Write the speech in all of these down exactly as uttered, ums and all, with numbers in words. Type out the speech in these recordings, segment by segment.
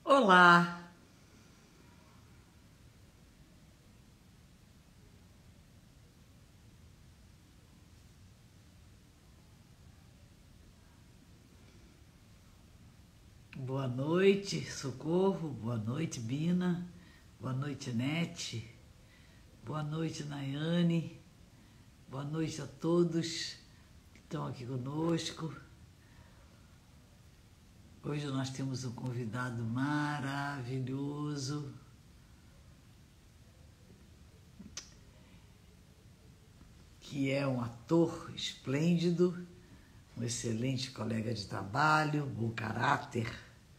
Olá! Boa noite, Socorro. Boa noite, Bina. Boa noite, Nete. Boa noite, Nayane. Boa noite a todos que estão aqui conosco. Hoje nós temos um convidado maravilhoso. Que é um ator esplêndido, um excelente colega de trabalho, bom caráter,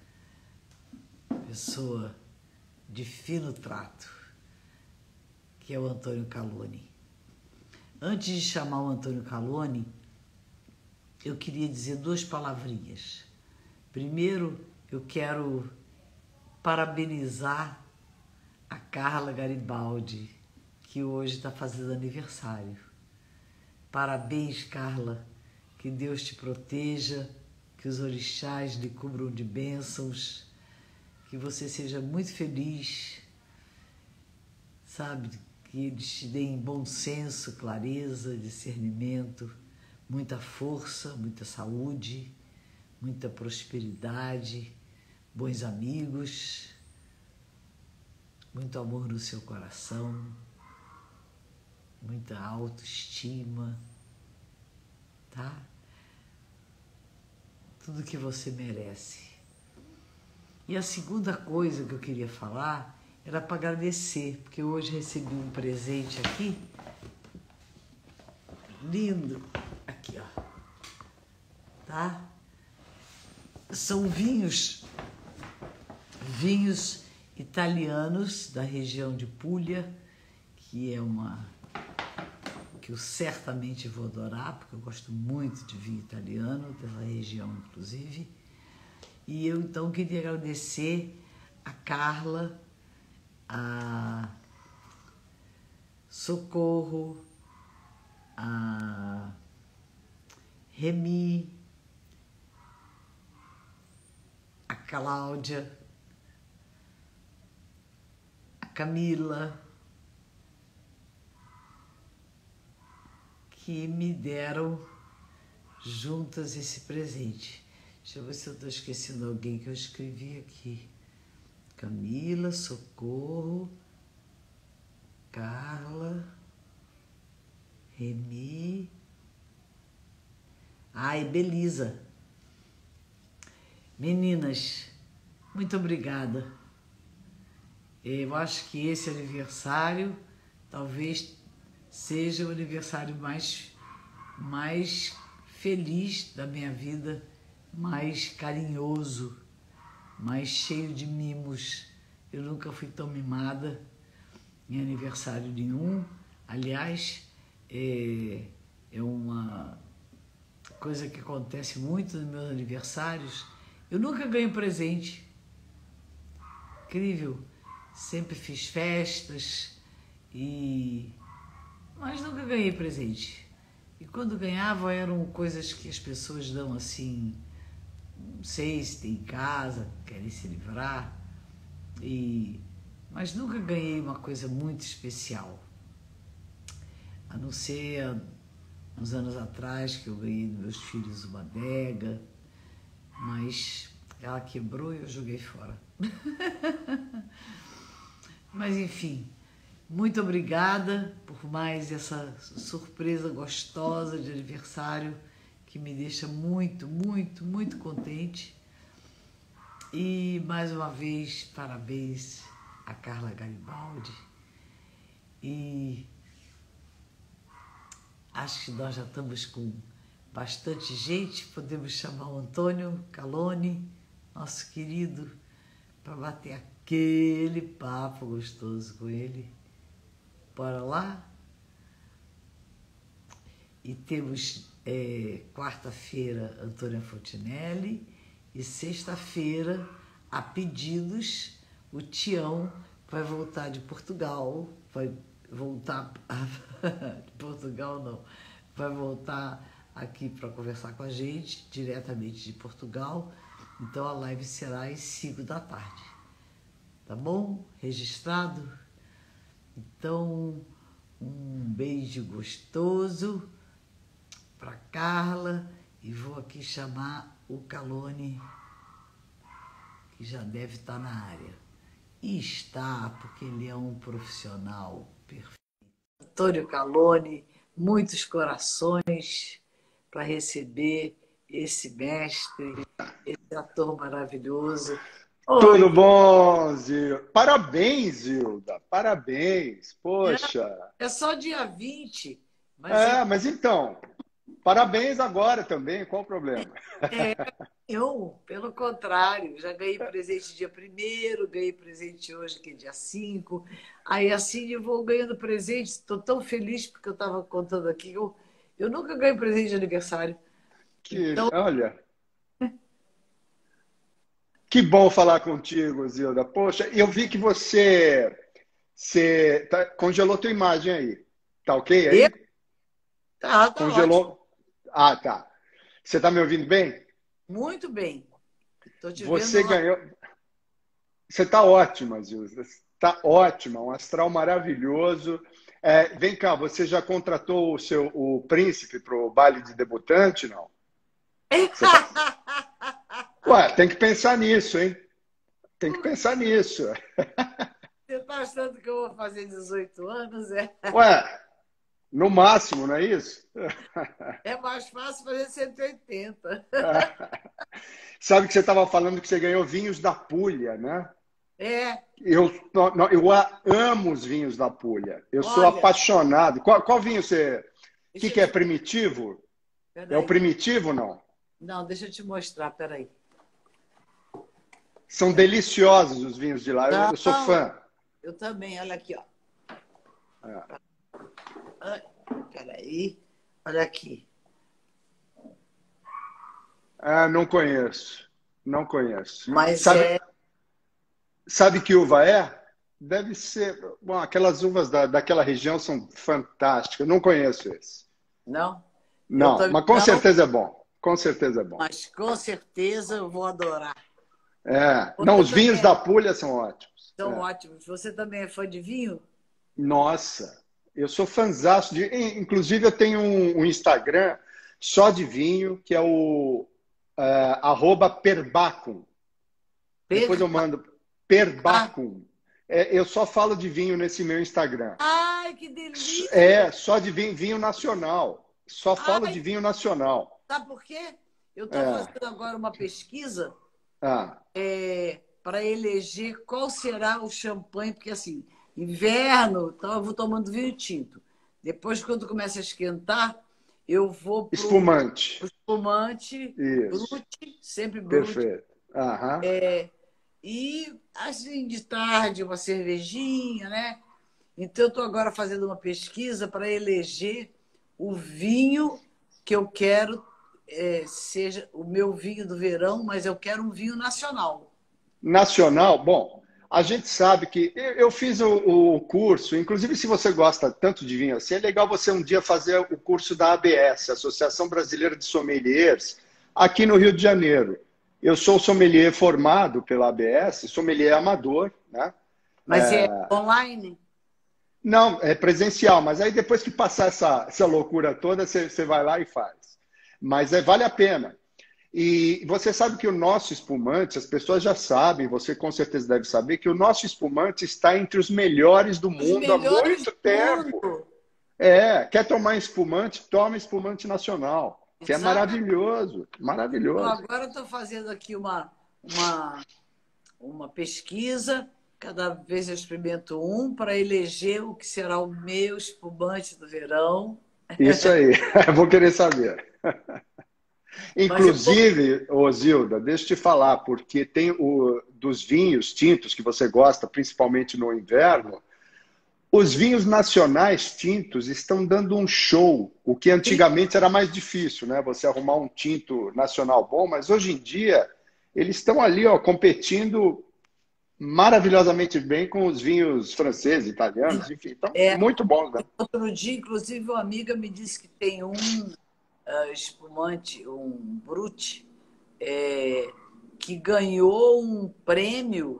pessoa de fino trato, que é o Antônio Caloni. Antes de chamar o Antônio Caloni, eu queria dizer duas palavrinhas. Primeiro, eu quero parabenizar a Carla Garibaldi, que hoje está fazendo aniversário. Parabéns, Carla, que Deus te proteja, que os orixás lhe cubram de bênçãos, que você seja muito feliz, sabe, que eles te deem bom senso, clareza, discernimento, muita força, muita saúde, muita prosperidade, bons amigos, muito amor no seu coração, muita autoestima, tá? Tudo que você merece. E a segunda coisa que eu queria falar era para agradecer, porque hoje recebi um presente aqui, lindo, aqui ó, tá? São vinhos, vinhos italianos da região de Puglia, que é uma que eu certamente vou adorar, porque eu gosto muito de vinho italiano, dessa região inclusive. E eu então queria agradecer a Carla, a Socorro, a Remi, a Cláudia, a Camila, que me deram juntas esse presente. Deixa eu ver se eu estou esquecendo alguém que eu escrevi aqui. Camila, Socorro, Carla, Remi, ah, e Belisa. Meninas, muito obrigada. Eu acho que esse aniversário talvez seja o aniversário mais, mais feliz da minha vida, mais carinhoso, mais cheio de mimos. Eu nunca fui tão mimada em aniversário nenhum. Aliás, é, é uma coisa que acontece muito nos meus aniversários. Eu nunca ganho presente. Incrível. Sempre fiz festas, e... mas nunca ganhei presente. E quando ganhava eram coisas que as pessoas dão assim, não sei se tem em casa, querem se livrar, e... mas nunca ganhei uma coisa muito especial. A não ser uns anos atrás que eu ganhei dos meus filhos uma adega, mas ela quebrou e eu joguei fora. Mas enfim, muito obrigada por mais essa surpresa gostosa de aniversário que me deixa muito, muito, muito contente. E mais uma vez, parabéns a Carla Garibaldi. E acho que nós já estamos com bastante gente, podemos chamar o Antônio Caloni, nosso querido, para bater aquele papo gostoso com ele. Bora lá? E temos é, quarta-feira Antônia Fontinelli e sexta-feira, a pedidos, o Tião vai voltar de Portugal, vai voltar de Portugal não, vai voltar aqui para conversar com a gente, diretamente de Portugal. Então a live será às cinco da tarde. tá bom? Registrado? Então, um beijo gostoso para Carla e vou aqui chamar o Calone, que já deve estar na área. E está, porque ele é um profissional perfeito. Antônio Calone, muitos corações para receber esse mestre, esse ator maravilhoso. Tudo Oi. bom, Zilda? Parabéns, Zilda. Parabéns. Poxa. É só dia vinte, mas é, É, mas então, parabéns agora também. Qual o problema? é eu, pelo contrário, já ganhei presente dia primeiro, ganhei presente hoje, que é dia cinco. Aí assim eu vou ganhando presente, estou tão feliz porque eu estava contando aqui, eu, eu nunca ganho presente de aniversário. Que, Então, olha, que bom falar contigo, Zilda. Poxa, eu vi que você, você tá- congelou tua imagem aí. Tá ok eu, aí? tá, tá ótimo, Congelou? Ah, tá. Você tá me ouvindo bem? muito bem. Estou te vendo Você lá. ganhou. Você está ótima, Zilda. Está ótima, um astral maravilhoso. É, vem cá, você já contratou o seu o príncipe para o baile de debutante, não? Você tá... Ué, tem que pensar nisso, hein? Tem que Por pensar nisso. Você está achando que eu vou fazer dezoito anos? É, Ué, no máximo, não é isso? é mais fácil fazer cento e oitenta. Sabe que você estava falando que você ganhou vinhos da Puglia, né? É, Eu, não, eu amo os vinhos da Puglia. Eu sou olha, apaixonado. Qual, qual vinho você... O que, deixa eu que é te... primitivo? É o Peraí. primitivo, não? Não, deixa eu te mostrar, peraí. São Peraí. deliciosos os vinhos de lá. Eu, eu sou Não, fã. eu também, olha aqui, ó. É. Ai, peraí, olha aqui. Ah, não conheço. Não conheço. Mas Sabe, é. sabe que uva é? Deve ser. Bom, aquelas uvas da, daquela região são fantásticas. Não conheço esse. Não? Eu Não, também mas com não, certeza é bom. Com certeza é bom. mas com certeza eu vou adorar. É. Não, Você os vinhos também é, da Puglia são ótimos. são É. ótimos. Você também é fã de vinho? Nossa, eu sou fãzaço de. Inclusive, eu tenho um, um Instagram só de vinho, que é o é, arroba Perbacum. Depois eu Perpa. mando Perbacum. É, eu só falo de vinho nesse meu Instagram. Ai, que delícia! É, só de vinho, vinho nacional. Só falo de Ai, vinho nacional. sabe por quê? Eu estou É. fazendo agora uma pesquisa Ah, é, para eleger qual será o champanhe, porque assim, inverno, então eu vou tomando vinho tinto. Depois, quando começa a esquentar, eu vou pro, espumante. pro espumante, Isso. brute, sempre brute. Perfeito. Aham. E assim, de tarde, uma cervejinha, né? Então, eu estou agora fazendo uma pesquisa para eleger o vinho que eu quero é, seja o meu vinho do verão, mas eu quero um vinho nacional. Nacional, bom, a gente sabe que eu eu fiz o, o curso, inclusive se você gosta tanto de vinho assim, é legal você um dia fazer o curso da A B S, Associação Brasileira de Sommeliers, aqui no Rio de Janeiro. Eu sou sommelier formado pela A B S, sommelier amador, né? Mas é online? Não, é presencial, mas aí depois que passar essa, essa loucura toda, você, você vai lá e faz. Mas é, vale a pena. E você sabe que o nosso espumante, as pessoas já sabem, você com certeza deve saber, que o nosso espumante está entre os melhores do Os mundo há melhores muito do tempo. mundo. É, quer tomar espumante? Toma espumante nacional, que é Exatamente. maravilhoso, Então, maravilhoso. agora estou fazendo aqui uma, uma, uma pesquisa. Cada vez eu experimento um para eleger o que será o meu espumante do verão. Isso aí, vou querer saber. Mas eu vou. Inclusive, ô Zilda, deixa eu te falar, porque tem o dos vinhos tintos que você gosta, principalmente no inverno, os vinhos nacionais tintos estão dando um show, o que antigamente era mais difícil, né? Você arrumar um tinto nacional bom, mas hoje em dia eles estão ali, ó, competindo maravilhosamente bem com os vinhos franceses, italianos, enfim, estão É, muito bons, né? outro dia, inclusive, uma amiga me disse que tem um uh, espumante, um brute, é, que ganhou um prêmio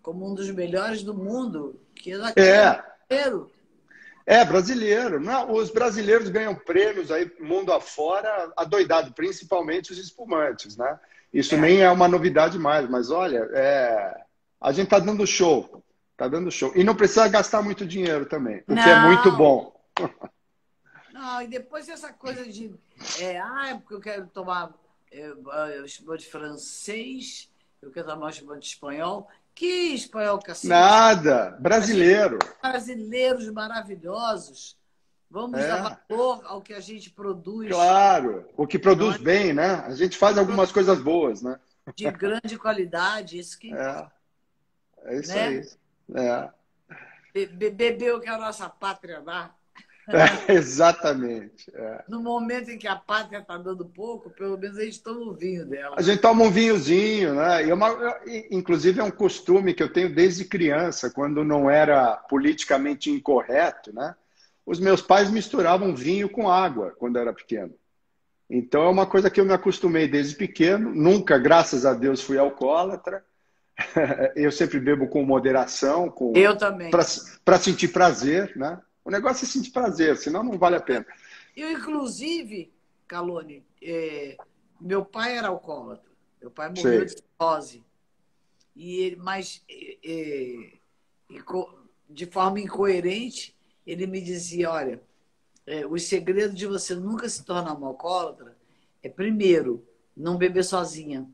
como um dos melhores do mundo, que é daqui É, brasileiro. é brasileiro. Não, os brasileiros ganham prêmios aí mundo afora, adoidado, principalmente os espumantes, né? Isso É. nem é uma novidade mais, mas olha, é, a gente tá dando show, tá dando show. E não precisa gastar muito dinheiro também, o que é muito Não, bom. não, e depois essa coisa de, é, ah, é porque eu quero tomar é, é, espumante francês, eu quero tomar espumante espanhol. Que espanhol, cacete? Nada, A gente brasileiro. é brasileiros maravilhosos. Vamos dar É, valor ao que a gente produz, claro. O que não produz é? bem, né? A gente faz Que algumas produz coisas boas, né? de grande qualidade, isso que importa, É, é isso né? aí. É, Be- be- Beber o que a nossa pátria dá. é, exatamente. É. No momento em que a pátria está dando pouco, pelo menos a gente toma o vinho A dela. gente toma um vinhozinho, né? E é uma, inclusive é um costume que eu tenho desde criança, quando não era politicamente incorreto, né? Os meus pais misturavam vinho com água quando eu era pequeno. Então é uma coisa que eu me acostumei desde pequeno. Nunca, graças a Deus, fui alcoólatra. Eu sempre bebo com moderação, com Eu também. para sentir prazer, né? O negócio é sentir prazer, senão não vale a pena. Eu, inclusive, Calone, é, meu pai era alcoólatra. Meu pai morreu de Sei. cirrose. E ele, mas é, é, de forma incoerente, ele me dizia, olha, é, o segredo de você nunca se tornar uma alcoólatra é, primeiro, não beber sozinha.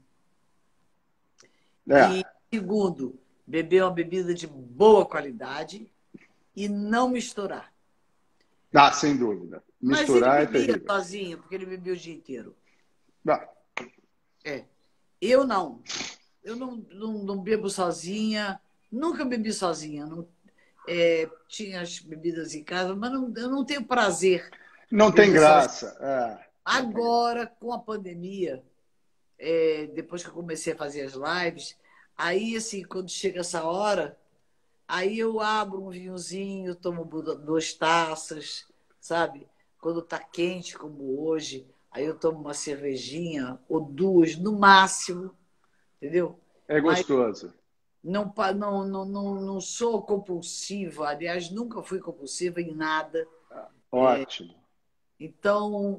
E, É. segundo, beber uma bebida de boa qualidade e não misturar. Ah, sem dúvida. Mas ele Misturar é bebia terrível. sozinho, porque ele bebia o dia inteiro. Ah, É. Eu não. Eu não, não, não bebo sozinha, nunca bebi sozinha. Não, é, tinha as bebidas em casa, mas não, eu não tenho prazer em não tem beber sozinha. graça. É, não tem graça. Agora, com a pandemia, é, depois que eu comecei a fazer as lives, aí, assim, quando chega essa hora, aí eu abro um vinhozinho, tomo duas taças, sabe? Quando tá quente, como hoje, aí eu tomo uma cervejinha ou duas, no máximo, entendeu? É Mas gostoso. não, pa- não, não, não, não sou compulsiva, aliás, nunca fui compulsiva em nada. Ótimo. Então,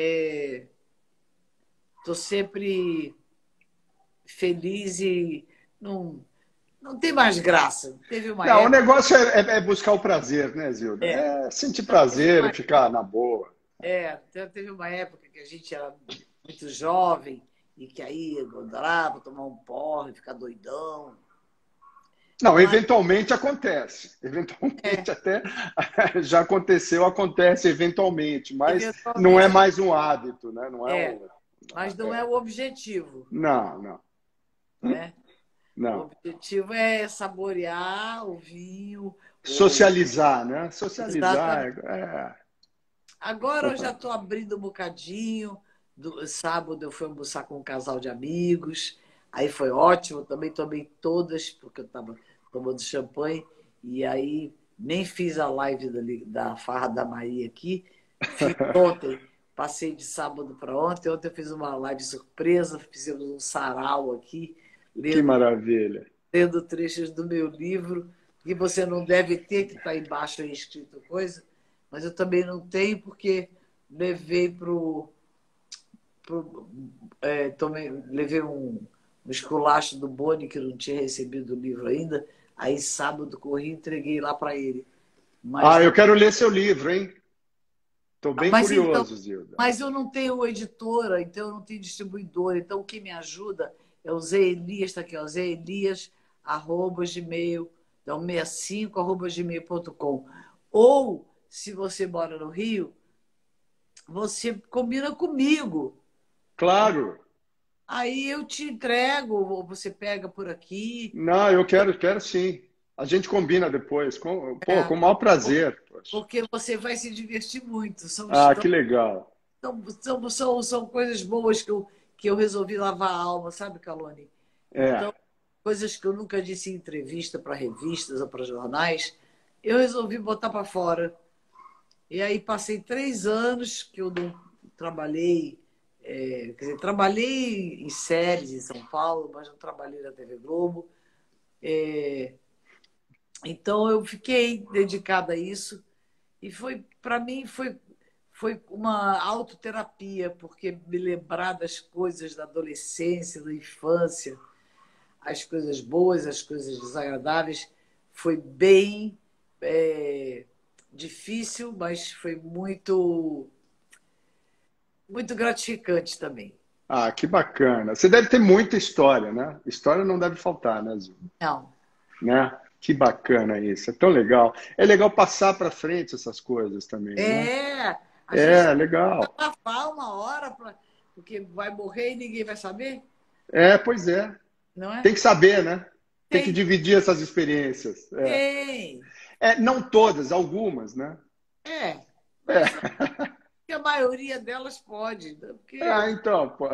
estou sempre feliz e não, não tem mais graça. Teve uma Não, o época, negócio é, é- é buscar o prazer, né, Zilda? é, É sentir não, teve prazer, uma, é ficar na boa. é, teve uma época que a gente era muito jovem e que aí adorava tomar um porre, ficar doidão. Não, Mas eventualmente acontece. é, Eventualmente até já aconteceu, acontece eventualmente, mas não é eventualmente mais um hábito, né? Não é é, um. mas não é É. o objetivo, Não, não, né? O não. objetivo é saborear o vinho, o... Socializar, né? Socializar. Exatamente. É, Agora eu já total. estou abrindo um bocadinho. Do... Sábado eu fui almoçar com um casal de amigos, aí foi ótimo. Também tomei todas, porque eu estava tomando champanhe, e aí nem fiz a live da, da Farra da Maria aqui. Fiz ontem, passei de sábado para ontem. Ontem eu fiz uma live surpresa, fizemos um sarau aqui, Que lendo maravilha. lendo trechos do meu livro, que você não deve ter, que está embaixo aí escrito coisa, mas eu também não tenho, porque levei para o. É, tomei, levei um, um esculacho do Boni, que não tinha recebido o livro ainda, aí sábado corri e entreguei lá para ele. Mas, Ah, eu não, quero ler seu livro, hein? Estou bem mas então, curioso, Zilda. mas eu não tenho editora, então eu não tenho distribuidora. Então, o que me ajuda é o Zé Elias, está aqui, ó, Zé Elias, arroba gmail, então sessenta e cinco, arroba gmail ponto com. Ou, se você mora no Rio, você combina comigo. Claro. Aí eu te entrego, ou você pega por aqui. Não, eu quero, quero sim. A gente combina depois. Com, pô, É, com o maior prazer. Poxa. porque você vai se divertir muito. São, Ah, que legal. são, são, são, são coisas boas que eu, que eu resolvi lavar a alma, sabe, Calone? É. Então, coisas que eu nunca disse em entrevista para revistas ou para jornais, eu resolvi botar para fora. E aí passei três anos que eu não trabalhei, é, quer dizer, trabalhei em séries em São Paulo, mas não trabalhei na T V Globo. É, então eu fiquei dedicada a isso e foi, para mim, foi, foi uma autoterapia, porque me lembrar das coisas da adolescência, da infância, as coisas boas, as coisas desagradáveis, foi bem é, difícil, mas foi muito, muito gratificante também. Ah, que bacana. Você deve ter muita história, né? História não deve faltar, né, Zil? Não, Né? Que bacana isso. É tão legal. É legal passar para frente essas coisas também, né? é, a gente É, legal. abafar uma hora, pra, porque vai morrer e ninguém vai saber, É, pois é. não é? Tem que saber, né? Tem que Tem, dividir essas experiências. É. tem. É, não todas, algumas, né? É, mas É. a maioria delas pode, né? Ah, Porque então, pô.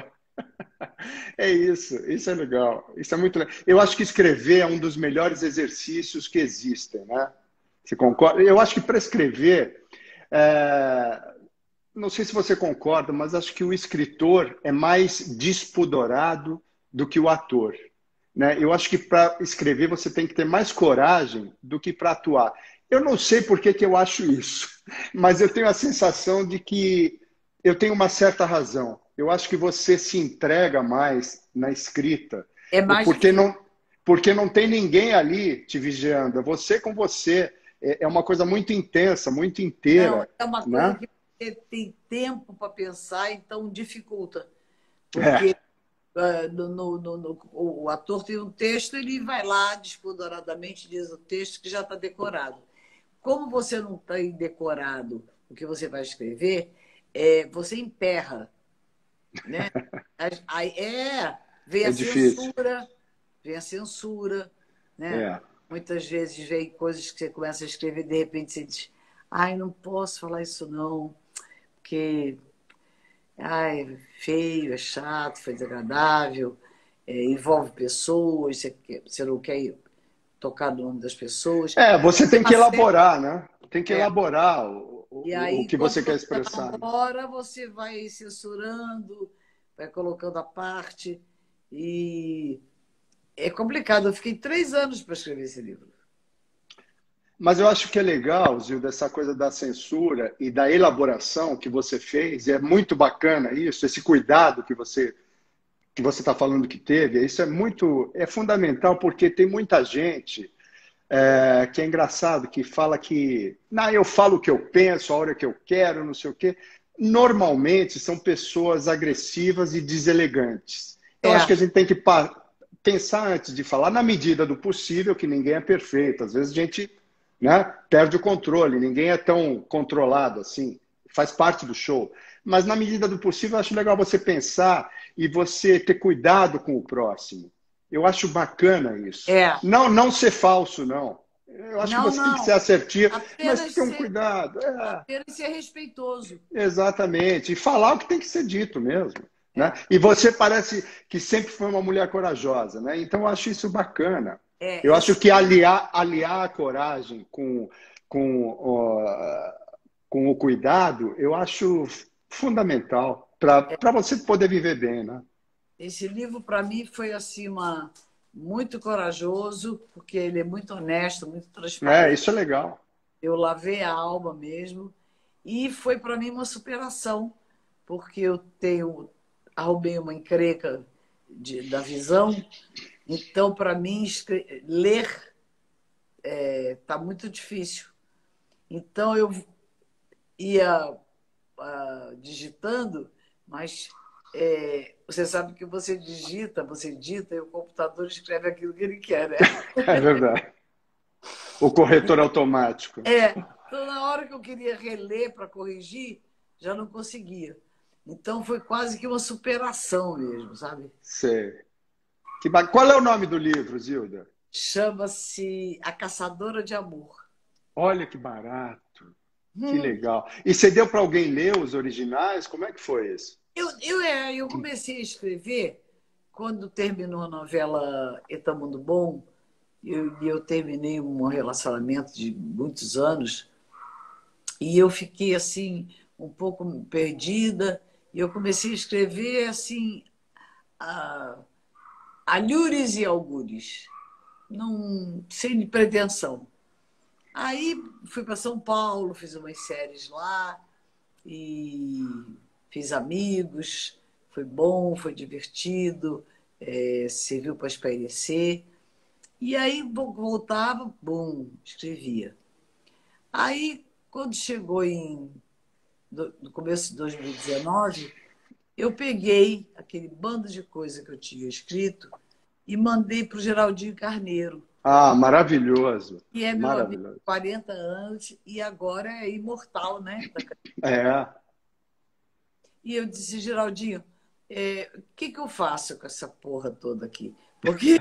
É isso, isso é legal. Isso é muito legal. Eu acho que escrever é um dos melhores exercícios que existem, né? Você concorda? Eu acho que para escrever, é, não sei se você concorda, mas acho que o escritor é mais despudorado do que o ator, né? Eu acho que para escrever você tem que ter mais coragem do que para atuar. Eu não sei por que que eu acho isso, mas eu tenho a sensação de que eu tenho uma certa razão. Eu acho que você se entrega mais na escrita, é mais porque difícil. não, porque não tem ninguém ali te vigiando. É você com você. É é uma coisa muito intensa, muito Não, inteira, é uma coisa né? que você tem tempo para pensar, então dificulta. Porque É, ah, no, no- no- no- o ator tem um texto, ele vai lá despoderadamente, diz o texto que já está decorado. Como você não tem decorado o que você vai escrever, é, você emperra, né? Aí é, vem é a difícil. censura, vem a censura, né? É. Muitas vezes vem coisas que você começa a escrever, de repente você diz, ai, não posso falar isso não, porque ai, é feio, é chato, foi desagradável, é, envolve pessoas, você, quer- você não quer tocar no nome das pessoas. É, você Tem tem que uma série- elaborar, né? Tem que é, elaborar o, e o, aí, o que enquanto você quer você expressar, né? elabora, você vai censurando, vai colocando a parte, e é complicado. Eu fiquei três anos para escrever esse livro. Mas eu acho que é legal, Zilda, essa coisa da censura e da elaboração que você fez, e é muito bacana isso, esse cuidado que você que você está falando que teve, isso é muito, é fundamental porque tem muita gente é, que é engraçado, que fala que, não, eu falo o que eu penso, a hora que eu quero, não sei o quê. Normalmente são pessoas agressivas e deselegantes. Eu acho que É, a gente tem que pa- pensar antes de falar, na medida do possível, que ninguém é perfeito. Às vezes a gente, né, perde o controle, ninguém é tão controlado assim, faz parte do show. Mas na medida do possível, eu acho legal você pensar e você ter cuidado com o próximo. Eu acho bacana isso. é. Não, não ser falso, não. Eu acho que Não, você tem que ser não. assertivo, mas Apenas ter um ser, cuidado. É, apenas ser respeitoso. exatamente. E falar o que tem que ser dito mesmo. Né? É, E você parece que sempre foi uma mulher corajosa, né? Então eu acho isso bacana. Eu é acho esse que livro. aliar, aliar a coragem com, com, ó, com o cuidado, eu acho fundamental para você poder viver bem, né? Esse livro, para mim, foi assim, uma, muito corajoso, porque ele é muito honesto, muito É, transparente. isso é legal. Eu lavei a alma mesmo. E foi para mim uma superação, porque eu tenho, arrumei uma encrenca de, da visão. Então, para mim, escre- ler está muito difícil. Então, eu ia ah, digitando, mas é, você sabe que você digita, você dita e o computador escreve aquilo que ele quer, né? É verdade. O corretor automático. É, então na hora que eu queria reler para corrigir, já não conseguia. Então foi quase que uma superação mesmo, sabe? Sei. Que ba... Qual é o nome do livro, Zilda? Chama-se A Caçadora de Amor. Olha que barato. Que Hum, legal. E você deu para alguém ler os originais? Como é que foi isso? eu, eu, é, eu comecei a escrever quando terminou a novela Etamundo Bom, e eu, e eu terminei um relacionamento de muitos anos, e eu fiquei assim, um pouco perdida, e eu comecei a escrever assim, a, alhures e algures. não, sem pretensão. Aí fui para São Paulo, fiz umas séries lá e fiz amigos, foi bom, foi divertido, é, serviu para espairecer. E aí voltava, bum, escrevia. Aí, quando chegou em, no começo de dois mil e dezenove, eu peguei aquele bando de coisa que eu tinha escrito e mandei para o Geraldinho Carneiro, Ah, maravilhoso. que é meu amigo Maravilhoso. há quarenta anos e agora é imortal, né? É. E eu disse, Geraldinho, é, o que, que eu faço com essa porra toda aqui? Porque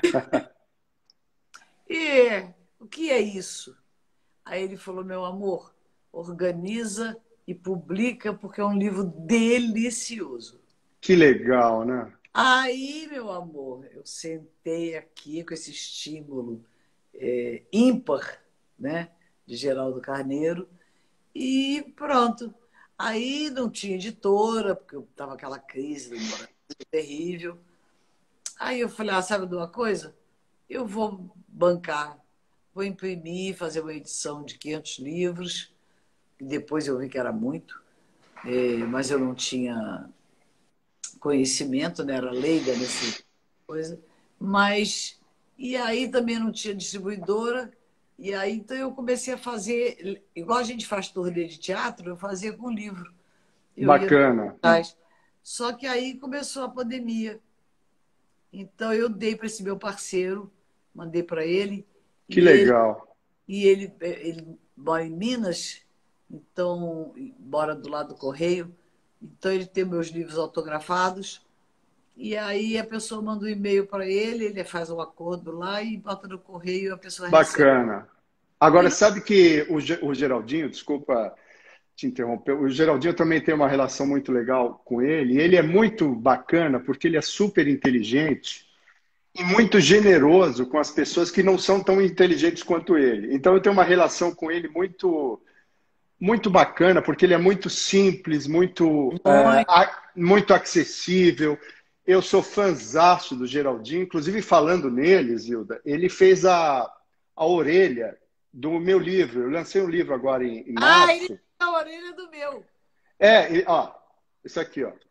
e, o que é isso? Aí ele falou, meu amor, organiza e publica porque é um livro delicioso. Que legal, né? Aí, meu amor, eu sentei aqui com esse estímulo é, ímpar, né, de Geraldo Carneiro, e pronto. Aí não tinha editora, porque estava aquela crise do Brasil terrível. Aí eu falei, ah, sabe de uma coisa? Eu vou bancar, vou imprimir, fazer uma edição de quinhentos livros, e depois eu vi que era muito, é, mas eu não tinha conhecimento, né? Era leiga nessa coisa. Mas, e aí também não tinha distribuidora, e aí então eu comecei a fazer, igual a gente faz turnê de teatro, eu fazia com livro. Eu ia Bacana. atrás. Só que aí começou a pandemia. Então eu dei para esse meu parceiro, mandei para ele, Que e ele, legal. e ele, ele mora em Minas, então mora do lado do Correio, então ele tem meus livros autografados, e aí a pessoa manda um e-mail para ele, ele faz um acordo lá e bota no Correio e a pessoa recebe. Bacana. Agora, sabe que o, Ge- o Geraldinho, desculpa te interromper, o Geraldinho também tem uma relação muito legal com ele, e ele é muito bacana porque ele é super inteligente e muito generoso com as pessoas que não são tão inteligentes quanto ele. Então, eu tenho uma relação com ele muito, muito bacana, porque ele é muito simples, muito, é, Muito. a- muito acessível. Eu sou fãzaço do Geraldinho, inclusive falando nele, Zilda, ele fez a, a orelha do meu livro. Eu lancei um livro agora em, em Ah, ele março. é a orelha do meu. É, e, ó, isso aqui, ó,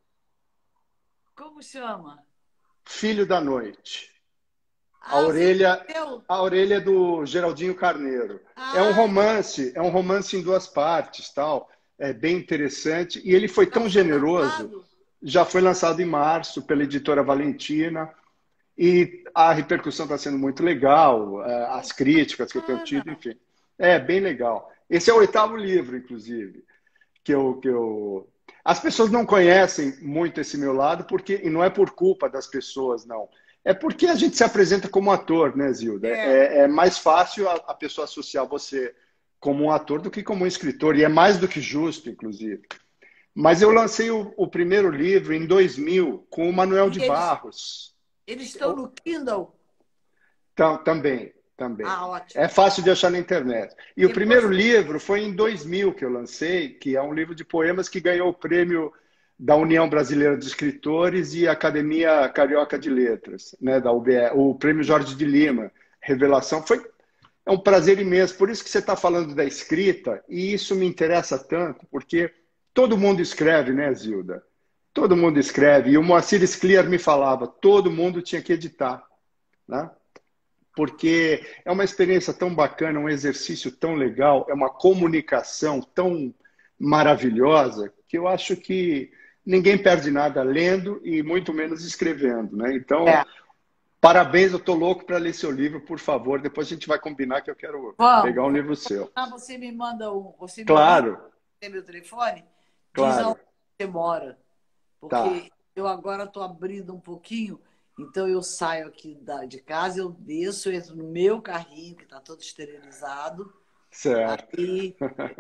Como chama? Filho da Noite. A Ah, filho orelha, meu. a orelha do Geraldinho Carneiro. É um Ah, romance, é um romance em duas partes, tal. É bem interessante. E ele foi já tão foi generoso, lançado? já foi lançado em março pela editora Valentina, e a repercussão está sendo muito legal, eh, as críticas que eu tenho tido, Ana. enfim. É bem legal. Esse é o oitavo livro, inclusive, que eu, que eu... As pessoas não conhecem muito esse meu lado, porque, e não é por culpa das pessoas, não. É porque a gente se apresenta como ator, né, Zilda? É. É, é mais fácil a, a pessoa associar você como um ator do que como um escritor, e é mais do que justo, inclusive. Mas eu lancei o, o primeiro livro em dois mil com o Manuel E de eles Barros. eles estão no Kindle? Então, também, também. Ah, É ótimo. fácil de achar na internet. E o Depois, primeiro livro foi em dois mil que eu lancei, que é um livro de poemas que ganhou o prêmio da União Brasileira de Escritores e Academia Carioca de Letras, né, da U B E, o prêmio Jorge de Lima, Revelação. Foi é um prazer imenso. Por isso que você está falando da escrita, e isso me interessa tanto, porque todo mundo escreve, né, Zilda? Todo mundo escreve. E o Moacir Scliar me falava, todo mundo tinha que editar, né? Porque é uma experiência tão bacana, um exercício tão legal, é uma comunicação tão maravilhosa, que eu acho que ninguém perde nada lendo e muito menos escrevendo, né? Então, é, parabéns, eu estou louco para ler seu livro, por favor. Depois a gente vai combinar que eu quero pegar vamos, um vamos. livro seu. Ah, você me manda um, você me liga, Claro, tem meu telefone, diz claro. aonde você mora, Tá, porque eu agora estou abrindo um pouquinho, então eu saio aqui da, de casa, eu desço, eu entro no meu carrinho, que está todo esterilizado, certo. aí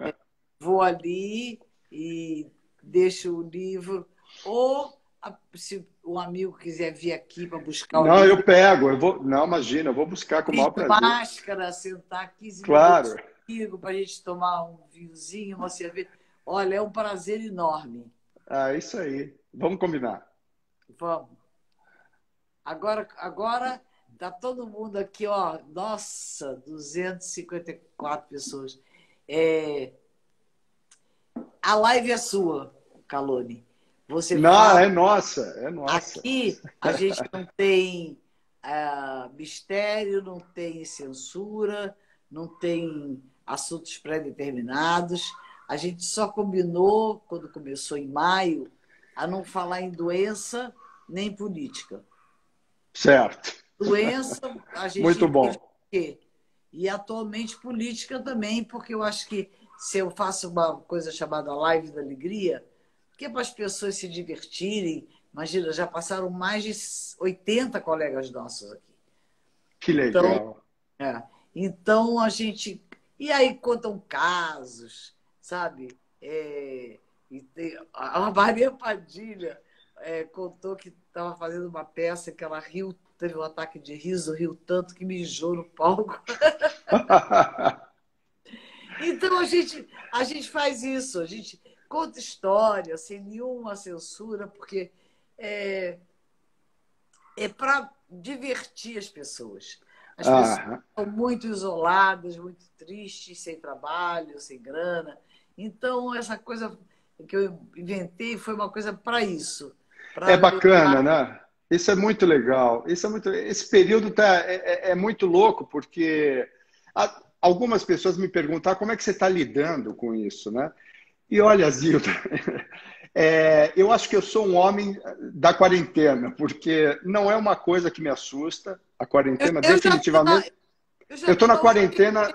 vou ali e deixo o livro, ou a- se um amigo quiser vir aqui para buscar o Não, livro, eu pego, eu vou. Não, imagina, eu vou buscar com o vir maior de prazer. máscara, sentar quinze minutos Claro. comigo para a gente tomar um vinhozinho, uma cerveja. Olha, é um prazer enorme. Ah, isso aí. Vamos combinar. Vamos. Agora, agora tá todo mundo aqui, ó. Nossa, duzentas e cinquenta e quatro pessoas. É, a live é sua, Calone. Você Não, fala. é nossa, é nossa. Aqui a gente não tem ah, mistério, não tem censura, não tem assuntos pré-determinados. A gente só combinou, quando começou em maio, a não falar em doença nem política. Certo. Doença, a gente Muito entende bom. por quê. E atualmente política também, porque eu acho que se eu faço uma coisa chamada Live da Alegria, que é para as pessoas se divertirem. Imagina, já passaram mais de oitenta colegas nossos aqui. Que Então, legal. é, então a gente. E aí contam casos, sabe? É, e tem- a Maria Padilha é, contou que estava fazendo uma peça que ela riu, teve um ataque de riso, riu tanto que mijou no palco. Então a gente, a gente faz isso, a gente conta história sem nenhuma censura, porque é, é para divertir as pessoas. As pessoas Ah, estão muito isoladas, muito tristes, sem trabalho, sem grana. Então, essa coisa que eu inventei foi uma coisa para isso, para é bacana, levar. né? Isso é muito legal. Isso é muito, esse período tá, é, é- é muito louco, porque a- algumas pessoas me perguntam, ah, como é que você está lidando com isso, né? E olha, Zilda, é, eu acho que eu sou um homem da quarentena, porque não é uma coisa que me assusta, a Eu, quarentena eu já tô na, definitivamente. eu Eu já estou tô na na última. quarentena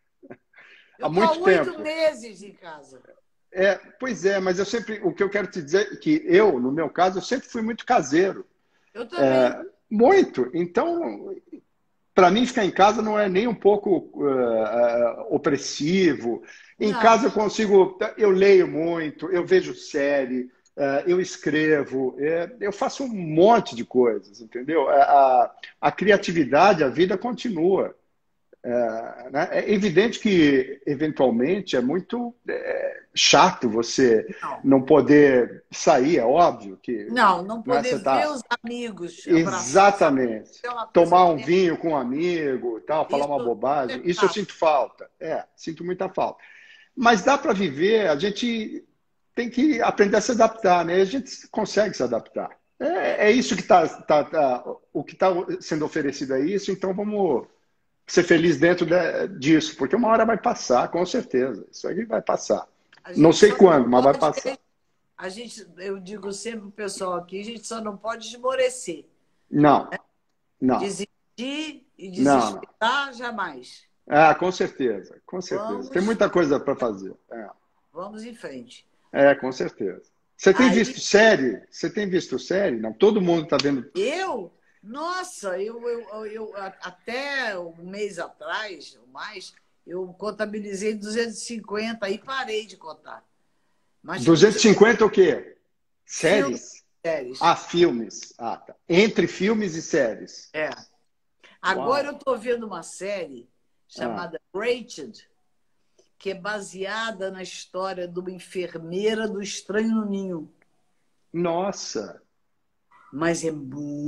Eu há estou há muito oito tempo. meses em casa. É, pois é, mas eu sempre, o que eu quero te dizer é que eu, no meu caso, eu sempre fui muito caseiro. Eu também. Muito. Então, para mim, ficar em casa não é nem um pouco uh, uh, opressivo. Em Não. casa eu consigo, eu leio muito, eu vejo série, uh, eu escrevo, é, eu faço um monte de coisas, entendeu? A, a, a criatividade, a vida continua. É, né? É evidente que, eventualmente, é muito é, chato você Não. não poder sair, é óbvio que Não, não né, poder você ver está. os amigos, abraçar os amigos, Exatamente. é uma coisa Tomar que um é. vinho com um amigo, tal, falar uma Isso é bobagem, isso eu chato. sinto falta. É, sinto muita falta. Mas dá para viver, a gente tem que aprender a se adaptar, né? A gente consegue se adaptar. É, é isso que está, tá, tá, o que está sendo oferecido é isso, então vamos ser feliz dentro de- disso, porque uma hora vai passar, com certeza. Isso aí vai passar. A Não gente sei só não quando, mas vai pode. passar. A gente, eu digo sempre pro pessoal aqui, a gente só não pode esmorecer. Não, não, Desistir e não, não. desesperar, jamais. Ah, com certeza, com certeza. Tem Vamos, muita coisa para fazer. É, vamos em frente. é, com certeza. Você tem Aí visto série? Você tem visto série? Não, todo mundo está vendo. eu, nossa, eu, eu, eu até um mês atrás, ou mais, eu contabilizei duzentos e cinquenta e parei de contar. Mas duzentos e cinquenta o quê? filmes, Séries? Ah, séries. filmes. Ah, tá. Entre filmes e séries. É. Agora eu Uau. estou vendo uma série Ah, chamada Rated, que é baseada na história de uma enfermeira do Estranho no Ninho. nossa. Mas é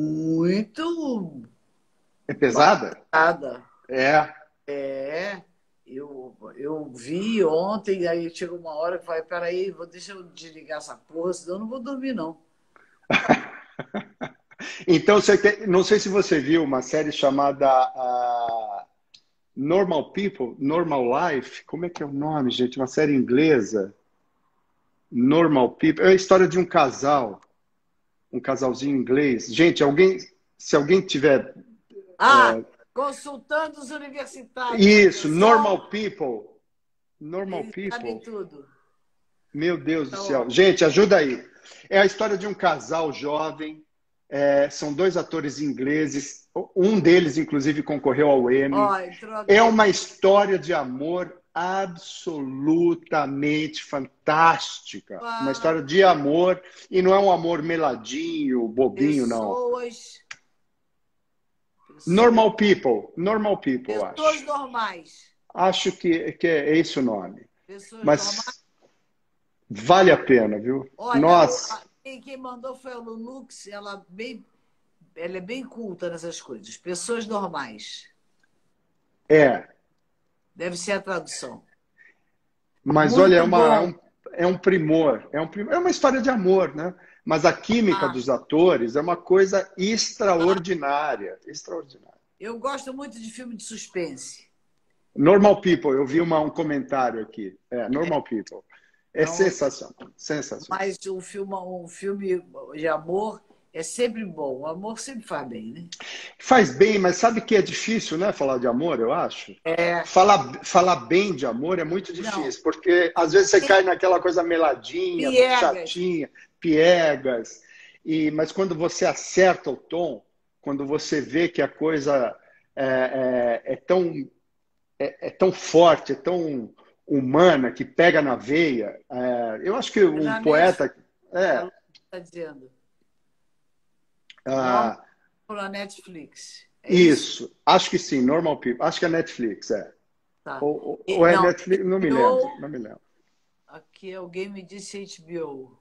muito É pesada? basada. É. É, eu, eu vi ontem, aí chegou uma hora que eu falei, peraí, vou, deixa eu desligar essa porra, senão eu não vou dormir, não. Então, você tem, não sei se você viu uma série chamada ah, Normal People, Normal Life. Como é que é o nome, gente? Uma série inglesa. Normal People. É a história de um casal, um casalzinho inglês. Gente, alguém, se alguém tiver Ah, consultando os universitários, isso, atenção, Normal People, Normal eles sabem People. tudo. Meu Deus do Então, céu. ó, Gente, ajuda aí. É a história de um casal jovem. É, são dois atores ingleses. Um deles, inclusive, concorreu ao Emmy. ó, entrou É aqui. uma história de amor absolutamente fantástica. Uma Ah, história de amor. E não é um amor meladinho, bobinho, não. pessoas, pessoas, Normal People. Normal People, eu pessoas acho. normais. Acho que, que é esse o nome. Pessoas normais. Mas vale a pena, viu? Olha, o- Nós. a- quem, quem mandou foi a Lulux, ela bem ela é bem culta nessas coisas. Pessoas normais. É, Deve ser a tradução. mas olha, é, Muito uma, é, bom. um, é um primor, é um primor, é uma história de amor, né? Mas a química Ah, dos atores é uma coisa extraordinária, extraordinária. eu gosto muito de filme de suspense. Normal People, eu vi uma, um comentário aqui. É, Normal People. É Então, sensacional, sensacional. mas um filme, um filme de amor é sempre bom. O amor sempre faz bem, né? Faz bem, mas sabe que é difícil, né? Falar de amor, eu acho. É. Falar, falar bem de amor é muito Não. difícil, porque às vezes você cai naquela coisa meladinha, Piegas. chatinha, piegas. E, mas quando você acerta o tom, quando você vê que a coisa é, é, é tão, é, é tão forte, é tão humana, que pega na veia, é, eu acho que um Na Netflix, poeta. É, a Lu está dizendo. Normal ah, na Netflix. É isso? isso, acho que sim, Normal People. Acho que é Netflix, é. Tá. Ou, ou E- é não, Netflix, não me lembro, H B O. não me lembro. Aqui alguém me disse H B O.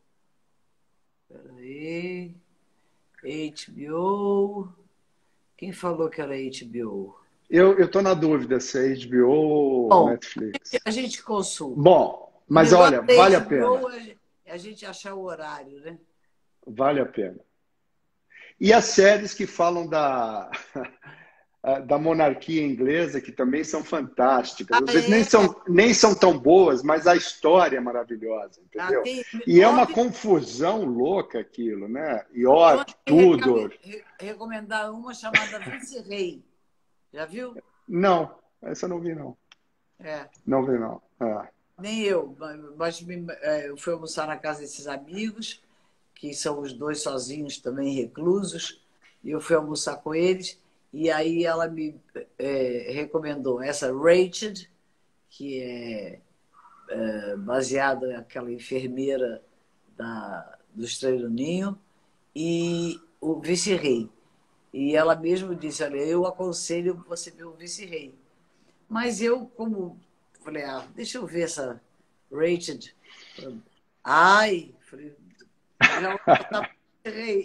Peraí. H B O. Quem falou que era H B O? Eu, eu tô na dúvida se é H B O ou Bom, Netflix. a gente consulta. Bom, O mas negócio olha, da vale a pena, H B O é a gente achar o horário, né? vale a pena. E as séries que falam da, da monarquia inglesa, que também são fantásticas. Ah, Às vezes nem é. são, nem são tão boas, mas a história é maravilhosa, Ah, entendeu? tem, E é uma ontem, confusão louca aquilo, né? então, York, eu recome- Tudor. re- recomendar uma chamada Vice-Rei. Já viu? Não, essa eu não vi, não. É. Não vi, não. É. Nem eu, mas me- é, eu fui almoçar na casa desses amigos, que são os dois sozinhos também reclusos, e eu fui almoçar com eles, e aí ela me é, recomendou essa Rated, que é, é baseada naquela enfermeira da, do Estreio do Ninho, e o Vice-Rei. E ela mesmo disse, olha, eu aconselho você ver o Vice-Rei. Mas eu, como falei, ah, deixa eu ver essa Rated. Ai, falei, já vou botar rei.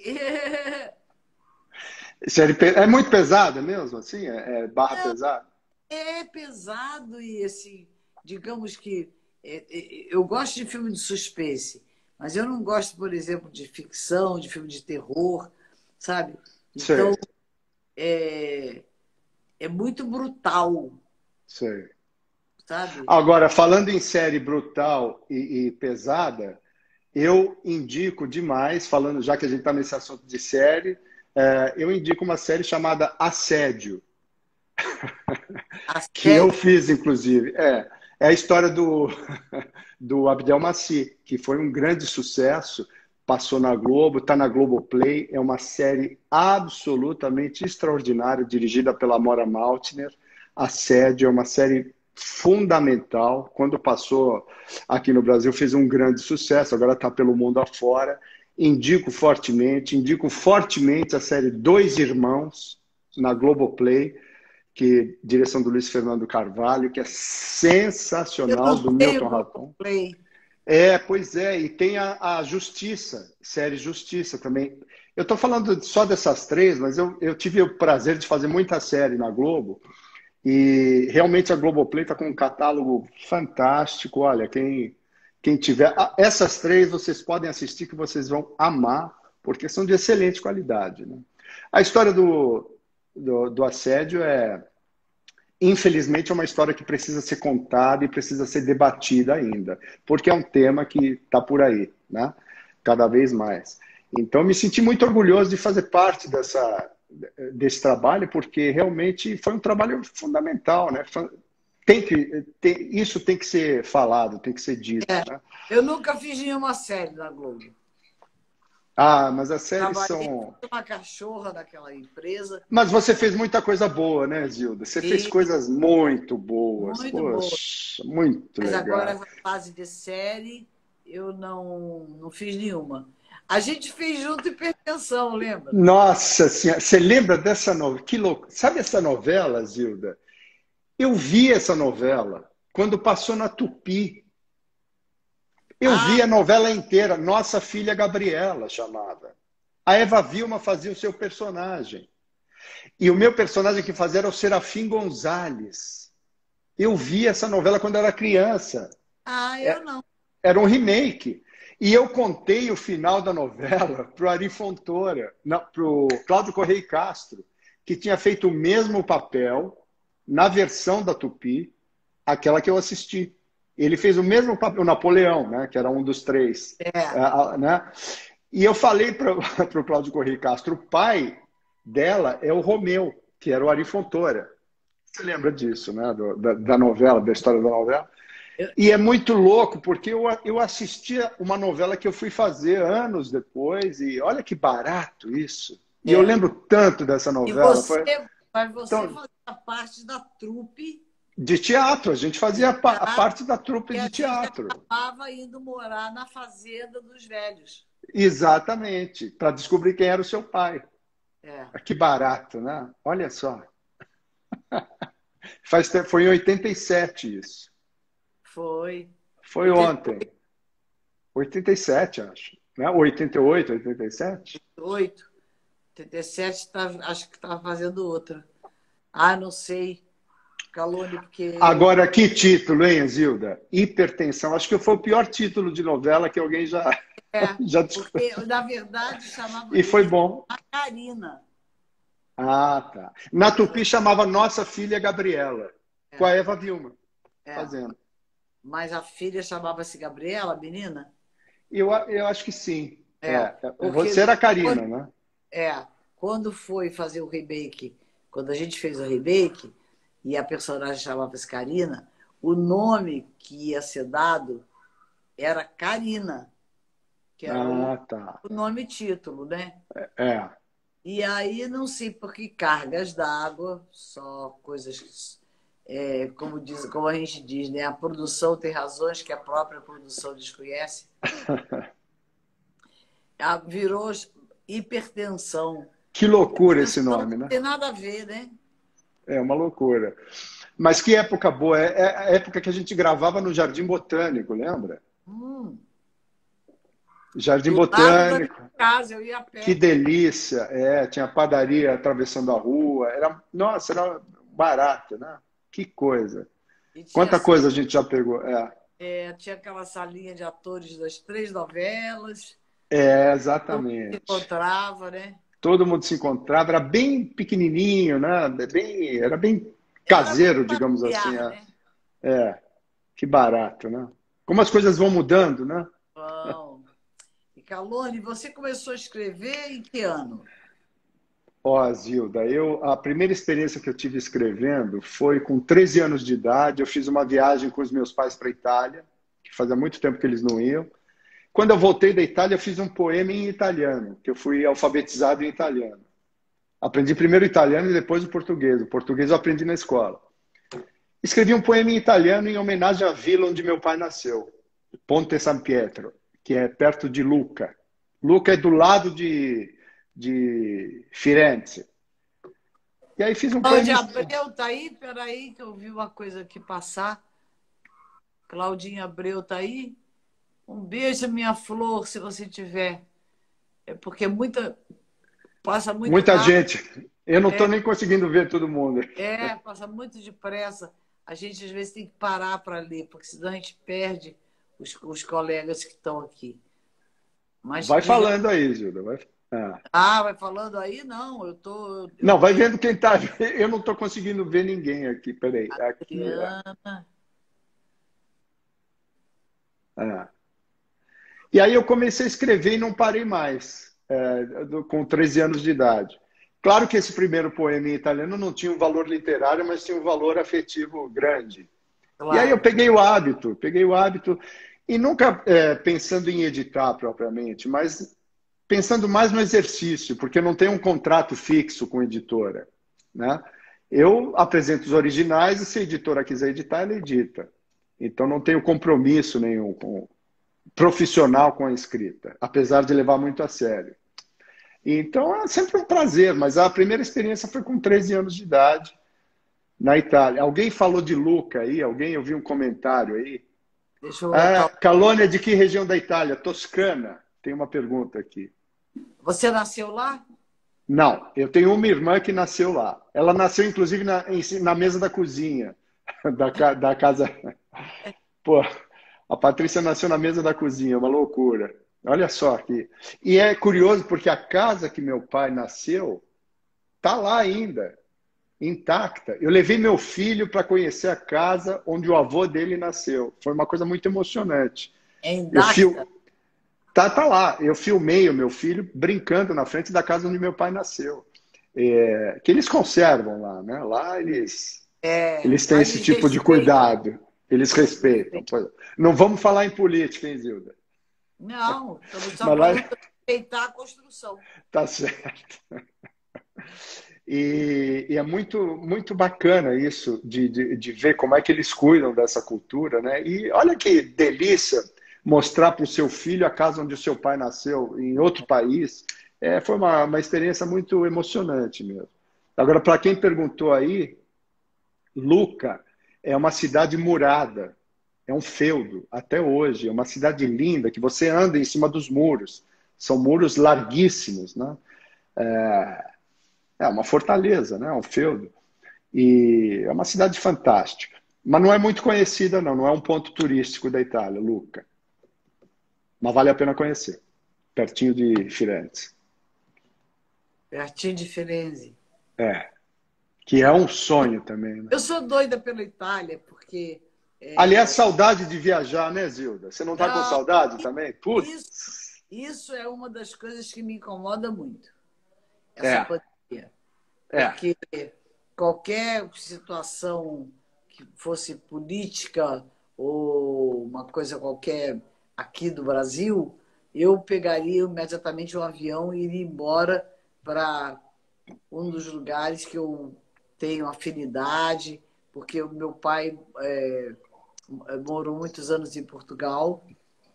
Série pe- É muito pesada mesmo, assim? É, é barra pesada? É pesado e assim, digamos que é, é, eu gosto de filme de suspense, mas eu não gosto, por exemplo, de ficção, de filme de terror, sabe? Então Sei, é, é muito brutal, sei. sabe? Agora, falando em série brutal e, e pesada, eu indico demais, falando já que a gente está nesse assunto de série, é, eu indico uma série chamada Assédio, que eu Assédio. fiz, inclusive. É, é a história do, do Abdel Maci, que foi um grande sucesso, passou na Globo, está na Globoplay, é uma série absolutamente extraordinária, dirigida pela Maura Maltner. Assédio é uma série fundamental. Quando passou aqui no Brasil, fez um grande sucesso, agora está pelo mundo afora. Indico fortemente, indico fortemente a série Dois Irmãos, na Globoplay, que direção do Luiz Fernando Carvalho, que é Eu sensacional, não do tenho Milton Raton. Globoplay. É, pois é, e tem a, a Justiça, série Justiça também. Eu estou falando só dessas três, mas eu, eu tive o prazer de fazer muita série na Globo, e realmente a Globoplay está com um catálogo fantástico. Olha, quem, quem tiver. Ah, essas três vocês podem assistir que vocês vão amar, porque são de excelente qualidade, né? A história do, do, do assédio é, infelizmente, é uma história que precisa ser contada e precisa ser debatida ainda, porque é um tema que está por aí, né? Cada vez mais. Então, me senti muito orgulhoso de fazer parte dessa, desse trabalho, porque realmente foi um trabalho fundamental, né? Tem que, tem, isso tem que ser falado, tem que ser dito, É, né? eu nunca fiz nenhuma série na Globo. Ah, mas as séries Trabalhei são. com uma cachorra daquela empresa Mas você fez muita coisa boa, né, Zilda? Você fez e coisas muito boas, muito boa. poxa, muito Mas agora, legal. essa fase de série, eu não, não fiz nenhuma. A gente fez junto Hipertensão, lembra? Nossa Senhora, você lembra dessa novela? Que louco. Sabe essa novela, Zilda? Eu vi essa novela quando passou na Tupi. Eu Ah, vi a novela inteira. Nossa Filha Gabriela chamava. A Eva Vilma fazia o seu personagem. E o meu personagem que fazia era o Serafim Gonzalez. Eu vi essa novela quando era criança. Ah, eu não. Era um remake. E eu contei o final da novela para o Ari Fontoura, para o Cláudio Correia e Castro, que tinha feito o mesmo papel na versão da Tupi, aquela que eu assisti. Ele fez o mesmo papel, o Napoleão, né, que era um dos três. É. Né? E eu falei para o Cláudio Correia e Castro, o pai dela é o Romeu, que era o Ari Fontoura. Você lembra disso, né? Do, da, da novela, da história da novela? Eu... E é muito louco, porque eu, eu assistia uma novela que eu fui fazer anos depois, e olha que barato isso. E é. eu lembro tanto dessa novela. E você, foi... mas você então, fazia parte da trupe de teatro, a gente fazia a, a parte da trupe de teatro. E acabava indo morar na fazenda dos velhos. Exatamente, para descobrir quem era o seu pai. É. Que barato, né? Olha só. Faz tempo, foi em oitenta e sete isso. Foi. Foi ontem. oitenta e sete, acho. Né? oitenta e oito, oitenta e sete? oitenta e oito. oitenta e sete, tá, acho que estava fazendo outra. Ah, não sei. Calone, porque... Agora, que título, hein, Zilda? Hipertensão. Acho que foi o pior título de novela que alguém já... É, já... porque, na verdade, chamava... E foi bom. A Karina. Ah, tá. Na Tupi chamava Nossa Filha Gabriela, é. com a Eva Vilma, é. fazendo. Mas a filha chamava-se Gabriela, a menina? Eu, eu acho que sim. É. É. Você era a Karina, quando, né? É. Quando foi fazer o remake, quando a gente fez o remake, e a personagem chamava-se Karina, o nome que ia ser dado era Karina, que era ah, o, tá. o nome título, né? É. E aí, não sei por que cargas d'água, só coisas que, é, como, diz, como a gente diz, né? A produção tem razões que a própria produção desconhece. Virou hipertensão. Que loucura esse nome, né? Não tem nada a ver, né? É uma loucura. Mas que época boa. É, é a época que a gente gravava no Jardim Botânico, lembra? Hum. Jardim Do Botânico. Lado da minha casa, eu ia a pé. Que delícia. É, tinha padaria atravessando a rua. Era, nossa, era barato, né? Que coisa. Quanta assim, coisa a gente já pegou. É. É, tinha aquela salinha de atores das três novelas. É, exatamente. Todo mundo se encontrava, né? Todo mundo se encontrava. Era bem pequenininho, né? Bem, era bem caseiro, era digamos familiar, assim. Né? É. é, que barato, né? Como as coisas vão mudando, né? Vão. E Calone, você começou a escrever em que ano? Ó, oh, Zilda, eu, a primeira experiência que eu tive escrevendo foi com treze anos de idade. Eu fiz uma viagem com os meus pais para a Itália, que fazia muito tempo que eles não iam. Quando eu voltei da Itália, eu fiz um poema em italiano, que eu fui alfabetizado em italiano. Aprendi primeiro o italiano e depois o português. O português eu aprendi na escola. Escrevi um poema em italiano em homenagem à vila onde meu pai nasceu, Ponte San Pietro, que é perto de Lucca. Lucca é do lado de... de Firenze. E aí fiz um Cláudia poema... Abreu tá aí? Peraí, que eu vi uma coisa aqui passar. Claudinha Abreu tá aí? Um beijo, minha flor, se você tiver. É porque muita... passa muito Muita rápido. gente. Eu não estou é, nem conseguindo ver todo mundo. É, passa muito depressa. A gente, às vezes, tem que parar para ler, porque senão a gente perde os, os colegas que estão aqui. Mas, vai falando aí, Gilda. Vai... Ah. ah, vai falando aí? Não, eu tô... Eu não, vai vendo quem tá... Eu não estou conseguindo ver ninguém aqui, peraí. Aqui, Adriana... É. E aí eu comecei a escrever e não parei mais, é, com treze anos de idade. Claro que esse primeiro poema em italiano não tinha um valor literário, mas tinha um valor afetivo grande. Claro. E aí eu peguei o hábito, peguei o hábito, e nunca é, pensando em editar propriamente, mas... pensando mais no exercício, porque eu não tenho um contrato fixo com a editora. Né? Eu apresento os originais e se a editora quiser editar, ela edita. Então não tenho compromisso nenhum com, profissional com a escrita, apesar de levar muito a sério. Então é sempre um prazer, mas a primeira experiência foi com treze anos de idade, na Itália. Alguém falou de Lucca aí? Alguém? Eu vi um comentário aí. Deixa eu ah, Calone é de que região da Itália? Toscana. Tem uma pergunta aqui. Você nasceu lá? Não, eu tenho uma irmã que nasceu lá. Ela nasceu, inclusive, na, em- na mesa da cozinha da, ca- da casa. Pô, a Patrícia nasceu na mesa da cozinha, uma loucura. Olha só aqui. E é curioso porque a casa que meu pai nasceu tá lá ainda, intacta. Eu levei meu filho para conhecer a casa onde o avô dele nasceu. Foi uma coisa muito emocionante. É em Eu Dacta? fio... tá, tá lá. Eu filmei o meu filho brincando na frente da casa onde meu pai nasceu. É, que eles conservam lá, né? Lá eles, É, eles têm lá esse eles tipo de respeitam. cuidado. Eles respeitam. Pois- Não vamos falar em política, hein, Zilda? Não, estamos só Mas lá falando de respeitar a construção. tá certo. E, e é muito, muito bacana isso de, de, de ver como é que eles cuidam dessa cultura, né? E olha que delícia mostrar para o seu filho a casa onde o seu pai nasceu, em outro país. É, foi uma, uma experiência muito emocionante mesmo. Agora, para quem perguntou aí, Luca é uma cidade murada, é um feudo até hoje, é uma cidade linda que você anda em cima dos muros. São muros larguíssimos, né? É uma fortaleza, né? É um feudo. E é uma cidade fantástica. Mas não é muito conhecida, não. Não é um ponto turístico da Itália, Luca. Mas vale a pena conhecer. Pertinho de Firenze. Pertinho de Firenze. É. Que é um sonho também, né? Eu sou doida pela Itália, porque. Aliás, É, saudade de viajar, né, Zilda? Você não está com não, saudade também? isso, Putz. isso é uma das coisas que me incomoda muito, essa É, pandemia. é. Porque qualquer situação que fosse política ou uma coisa qualquer aqui do Brasil, eu pegaria imediatamente um avião e iria embora para um dos lugares que eu tenho afinidade, porque o meu pai é, morou muitos anos em Portugal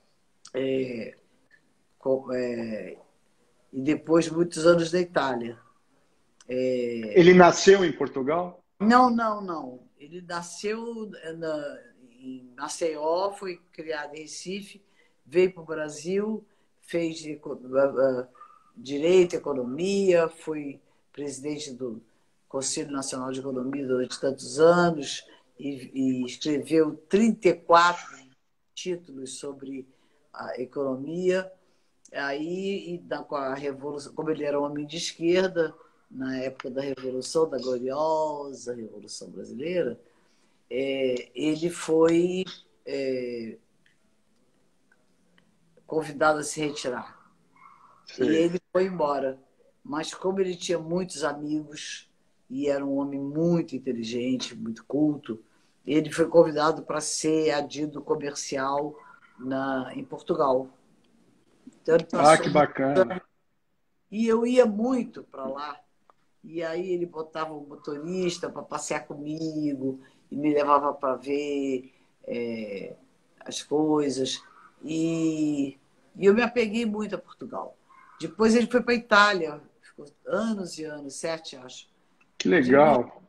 é, e depois muitos anos na Itália. Ele nasceu em Portugal? Não, não, não. Ele nasceu na, em Maceió, foi criado em Recife, veio para o Brasil, fez uh, direito, economia, foi presidente do Conselho Nacional de Economia durante tantos anos e, e escreveu trinta e quatro títulos sobre a economia. Aí, e da, com a Revolução, como ele era um homem de esquerda, na época da Revolução, da gloriosa Revolução Brasileira, é, ele foi é, convidado a se retirar. E Sei. ele foi embora. Mas como ele tinha muitos amigos e era um homem muito inteligente, muito culto, ele foi convidado para ser adido comercial na, em Portugal. Então ele Ah, passou que muito. bacana. E eu ia muito para lá. E aí ele botava o motorista para passear comigo e me levava para ver é, as coisas. E, e eu me apeguei muito a Portugal. Depois ele foi para a Itália, ficou anos e anos, sete, acho. Que De novo. legal.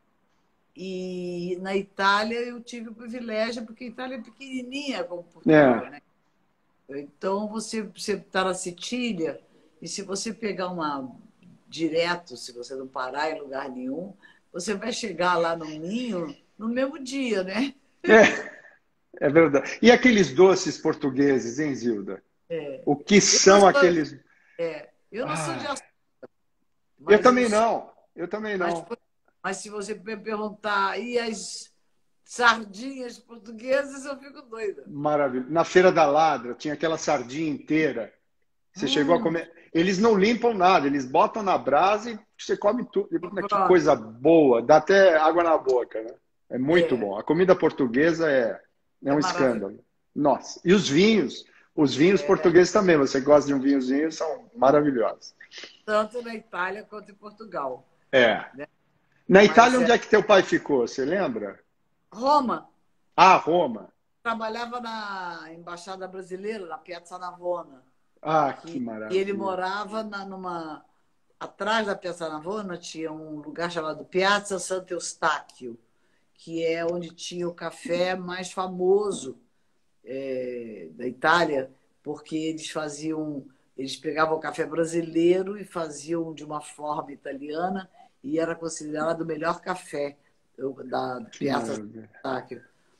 E na Itália eu tive o privilégio, porque a Itália é pequenininha como Portugal, É, né? Então você você está na Sicília e se você pegar uma direto, se você não parar em lugar nenhum, você vai chegar lá no Minho no mesmo dia, né? é, é verdade. E aqueles doces portugueses, hein, Zilda? O que Eu não são sou, aqueles. é, eu não sou de Ah, açúcar, eu mas eu também sou, não. Eu também mas, não. mas se você me perguntar e as sardinhas portuguesas, eu fico doida. Maravilha. Na Feira da Ladra tinha aquela sardinha inteira. Você chegou a Hum, comer. Eles não limpam nada, eles botam na brasa e você come tudo. e Que pronto. coisa boa, dá até água na boca, né? É muito É, bom. A comida portuguesa é, é é um maravilhoso. escândalo. Nossa. E os vinhos? Os vinhos portugueses também. Você gosta de um vinhozinho, são maravilhosos. Tanto na Itália quanto em Portugal. É. Né? Na Mas Itália, é, onde é que teu pai ficou? Você lembra? Roma Ah, Roma. trabalhava na Embaixada Brasileira, na Piazza Navona. Ah, que Que, e ele maravilha. morava na, numa. Atrás da Piazza Navona tinha um lugar chamado Piazza Sant'Eustachio, que é onde tinha o café mais famoso é, da Itália, porque eles faziam Eles pegavam o café brasileiro e faziam de uma forma italiana e era considerado o melhor café da Que Piazza maravilha. Sacchio.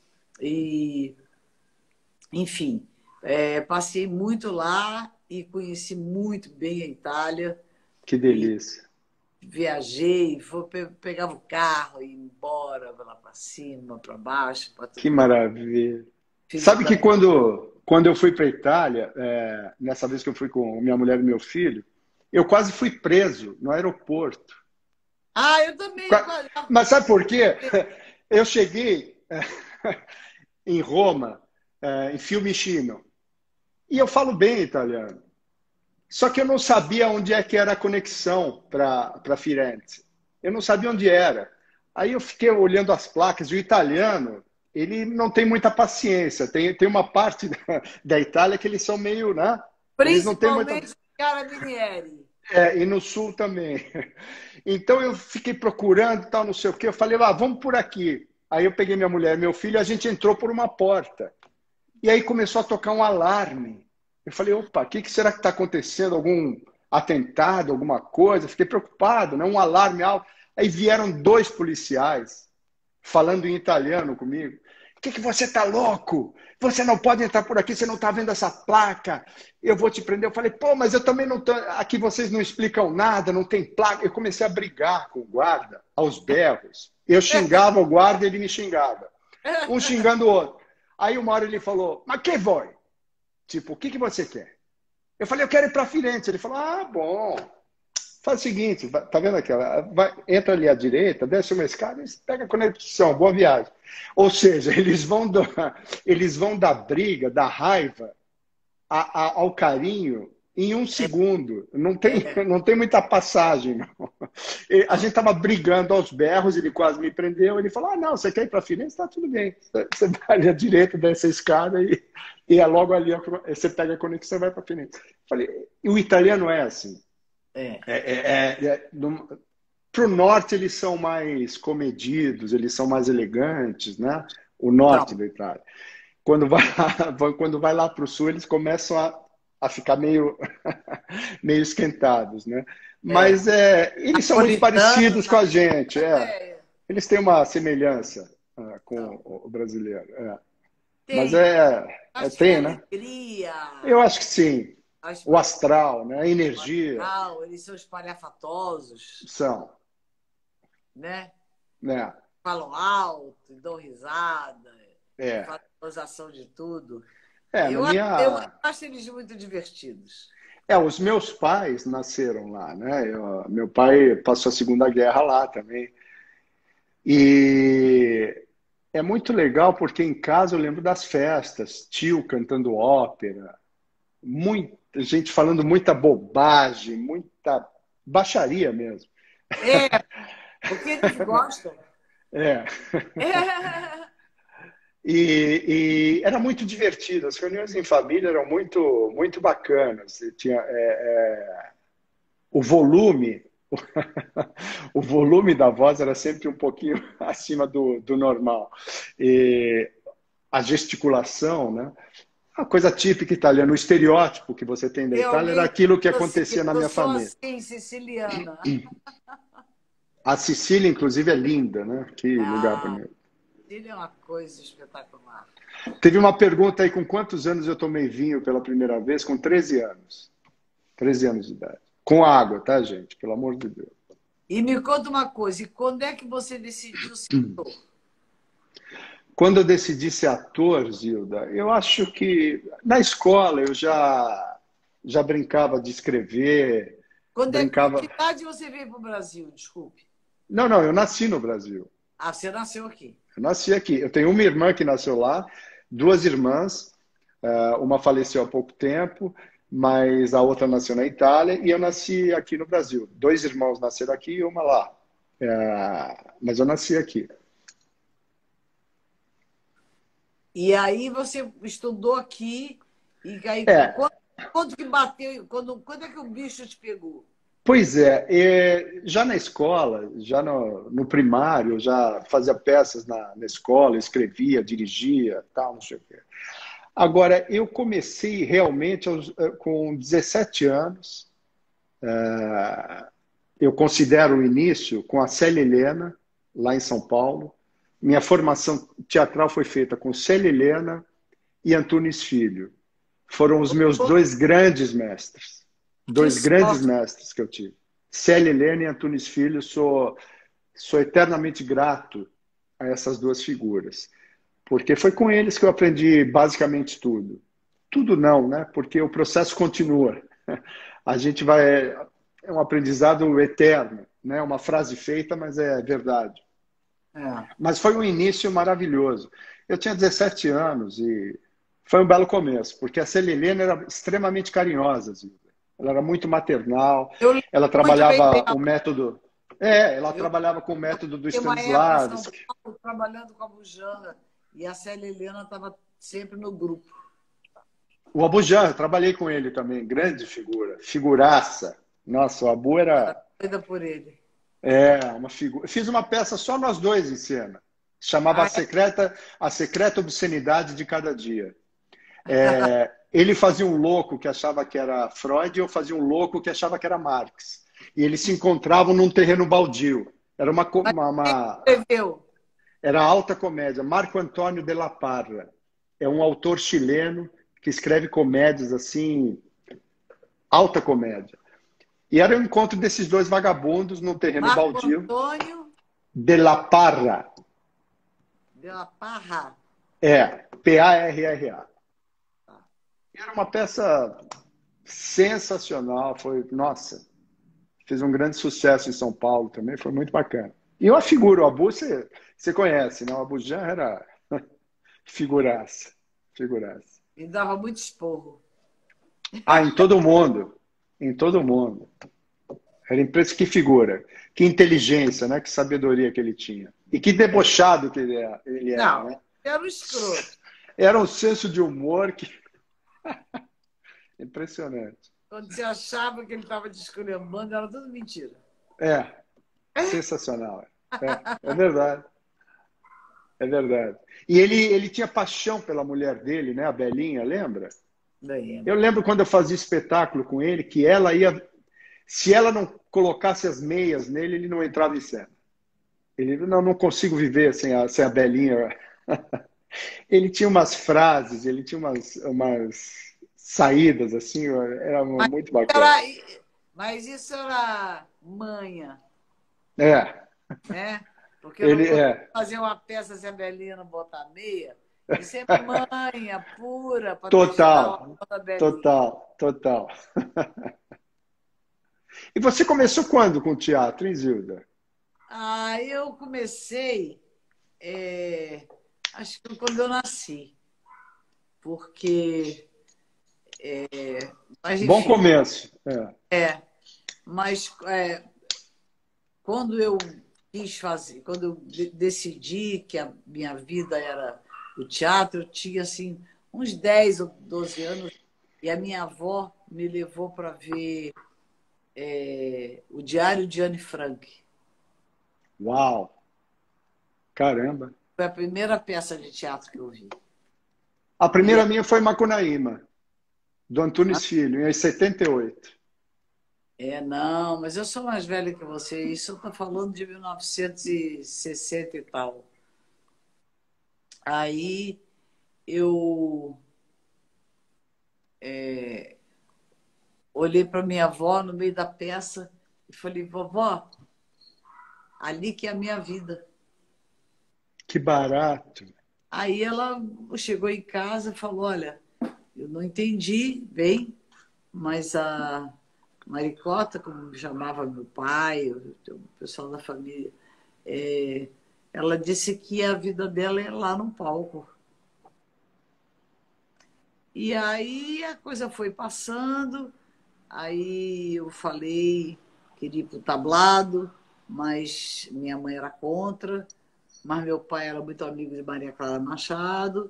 E, enfim, é, passei muito lá e conheci muito bem a Itália. Que E delícia. viajei, foi, pegava o carro e ia embora, lá para cima, para baixo, para Que tudo que é lado. maravilha. Fiz Sabe que também. quando, quando eu fui para a Itália, é, nessa vez que eu fui com minha mulher e meu filho, eu quase fui preso no aeroporto. Ah, eu também. Eu Qua- quase- Mas sabe por quê? Eu cheguei é, em Roma, é, em Fiumicino, e eu falo bem italiano. Só que eu não sabia onde é que era a conexão para para Firenze. Eu não sabia onde era. Aí eu fiquei olhando as placas, e o italiano, ele não tem muita paciência. Tem, tem uma parte da, da Itália que eles são meio, né? Eles não têm muita. Principalmente o Carabinieri. É, e no sul também. Então eu fiquei procurando, tal, não sei o quê. Eu falei, lá, vamos por aqui. Aí eu peguei minha mulher e meu filho, e a gente entrou por uma porta. E aí começou a tocar um alarme. Eu falei, opa, o que, que será que está acontecendo? Algum atentado, alguma coisa? Fiquei preocupado, né? Um alarme alto. Aí vieram dois policiais falando em italiano comigo. O que, que você está louco? Você não pode entrar por aqui, você não está vendo essa placa. Eu vou te prender. Eu falei, pô, mas eu também não tô. Aqui vocês não explicam nada, não tem placa. Eu comecei a brigar com o guarda aos berros. Eu xingava o guarda e ele me xingava. Um xingando o outro. Aí uma hora ele falou, mas que foi? Tipo, o que, que você quer? Eu falei, eu quero ir para Firenze. Ele falou, ah, bom. Faz o seguinte, tá vendo aquela? Vai, entra ali à direita, desce uma escada e pega a conexão, boa viagem. Ou seja, eles vão, do, eles vão da briga, da raiva, a, a, ao carinho em um segundo. Não tem, não tem muita passagem, não. A gente estava brigando aos berros, ele quase me prendeu. Ele falou: ah, não, você quer ir para Firenze? Está tudo bem. Você vai ali à direita dessa escada e, e é logo ali, você pega a conexão e vai para Firenze. Falei, e o italiano é assim. É. É, é, é, para o norte eles são mais comedidos, eles são mais elegantes, né? O norte Então, da Itália. Quando vai, quando vai lá para o sul, eles começam a, a ficar meio, meio esquentados, né? é. Mas é, eles são muito Napolitano, parecidos com a gente, napolitano é. é. Eles têm uma semelhança ah, com Então, o brasileiro. É. Mas tem. é, é, Acho que é tem, né? alegria, Eu acho que sim. a O espa- astral, né? A o energia astral, eles são espalhafatosos, são, né? né? Falam alto, dão risada, É. fazem gozação de tudo. É, na Eu, eu minha. acho eles muito divertidos. É, os meus pais nasceram lá, né? Eu- meu pai passou a Segunda Guerra lá também. E é muito legal porque em casa eu lembro das festas, tio cantando ópera, muita gente falando muita bobagem, muita baixaria mesmo. É, porque eles gostam. É. É. E, e era muito divertido, as reuniões em família eram muito, muito bacanas. E tinha, é, é, o volume, o volume da voz era sempre um pouquinho acima do, do normal. E a gesticulação, né? A coisa típica italiana, o estereótipo que você tem da Itália era Realmente, aquilo que eu, assim, acontecia na eu minha sou família. assim, siciliana. A Sicília, inclusive, é linda, né? Que lugar Ah, bonito. ele é uma coisa espetacular. Teve uma pergunta aí, com quantos anos eu tomei vinho pela primeira vez? Com treze anos. treze anos de idade. Com água, tá, gente? Pelo amor de Deus. E me conta uma coisa, e quando é que você decidiu ser ator? Quando eu decidi ser ator, Zilda, eu acho que na escola eu já, já brincava de escrever, Quando é, com que brincava. idade você veio para o Brasil? Desculpe. Não, não, eu nasci no Brasil. Ah, você nasceu aqui. Eu nasci aqui. Eu tenho uma irmã que nasceu lá, duas irmãs, eh, uma faleceu há pouco tempo, mas a outra nasceu na Itália, e eu nasci aqui no Brasil. Dois irmãos nasceram aqui e uma lá. Eh, Mas eu nasci aqui. E aí você estudou aqui, e aí É, quando, quando que bateu, quando, quando é que o bicho te pegou? pois é, é, já na escola, já no, no primário, eu já fazia peças na, na escola, escrevia, dirigia, tal, não sei o quê. Agora, eu comecei realmente aos, eh, com dezessete anos. eh, Eu considero o início com a Célia Helena, lá em São Paulo. Minha formação teatral foi feita com Célia Helena e Antunes Filho. Foram os meus dois grandes mestres. Que Dois grandes sorte. mestres que eu tive. Célia Helena e Antunes Filho, sou, sou eternamente grato a essas duas figuras. Porque foi com eles que eu aprendi basicamente tudo. Tudo não, né? Porque o processo continua. A gente vai... É um aprendizado eterno, né? Uma frase feita, mas é verdade. É. Mas foi um início maravilhoso. Eu tinha dezessete anos e foi um belo começo, porque a Célia Helena era extremamente carinhosa, Zilda. Ela era muito maternal, Eu lembro ela muito bem trabalhava o dela. método... É, ela Eu trabalhava com o método do fiquei uma época em São Stanislavski. Paulo trabalhando com a Bujana e a Célia Helena estava sempre no grupo. O Abu Janra, trabalhei com ele também, grande figura, figuraça. Nossa, o Abu Era era doida por ele. é, uma figura. Fiz uma peça só nós dois em cena. Chamava A Ah, Secreta, A Secreta Obscenidade de Cada Dia. É, ele fazia um louco que achava que era Freud e eu fazia um louco que achava que era Marx. E eles se encontravam num terreno baldio. Era uma, co- mas uma, quem uma- escreveu? era alta comédia. Marco Antônio de la Parra. É um autor chileno que escreve comédias assim, alta comédia. E era o encontro desses dois vagabundos num terreno Marco baldio. Antônio De la Parra. de la Parra. É, P A R R A. Era uma peça sensacional. Foi, nossa, fez um grande sucesso em São Paulo também. Foi muito bacana. E uma figura, o Abu, você, você conhece, né? O Abu Janra era figuraça. Figuraça. Me dava muito esporro. Ah, em todo mundo. Em todo mundo. Era impressionante. Que figura. Que inteligência, né? Que sabedoria que ele tinha. E que debochado que ele era, ele era, Não, né? era um escroto. Era um senso de humor que... Impressionante. Quando você achava que ele estava te esculhambando, era tudo mentira. É, sensacional. É, é verdade. É verdade. E ele, ele tinha paixão pela mulher dele, né? A Belinha, lembra? Eu Lembro. lembro quando eu fazia espetáculo com ele, que ela ia... Se ela não colocasse as meias nele, ele não entrava em cena. Ele, não, não consigo viver sem a, sem a Belinha. Ele tinha umas frases, ele tinha umas, umas saídas, assim, era Mas, muito bacana. era, mas isso era manha, É, né? Porque eu não ele podia é. fazer uma peça se a Belinha não botar meia. Isso é manha pura para testar o Total, amor da Belinha. total, total. E você começou quando com o teatro, hein, Zilda? Ah, eu comecei, é, acho que quando eu nasci, porque, mas Bom enfim, começo. É. é, mas é, quando eu quis fazer, quando eu de- decidi que a minha vida era o teatro, eu tinha assim uns dez ou doze anos e a minha avó me levou para ver é, o Diário de Anne Frank. Uau, caramba. Foi a primeira peça de teatro que eu vi. A E primeira minha foi Macunaíma, do Antunes Filho, em setenta e oito. é, não, mas eu sou mais velha que você. Isso eu estou falando de mil novecentos e sessenta e tal. Aí eu olhei para minha avó no meio da peça e falei, vovó, ali que é a minha vida. Que barato. Aí ela chegou em casa e falou, olha, eu não entendi bem, mas a Maricota, como chamava meu pai, o o pessoal da família, é, ela disse que a vida dela é lá no palco. E aí a coisa foi passando, aí eu falei, queria ir para o tablado, mas minha mãe era contra, mas meu pai era muito amigo de Maria Clara Machado,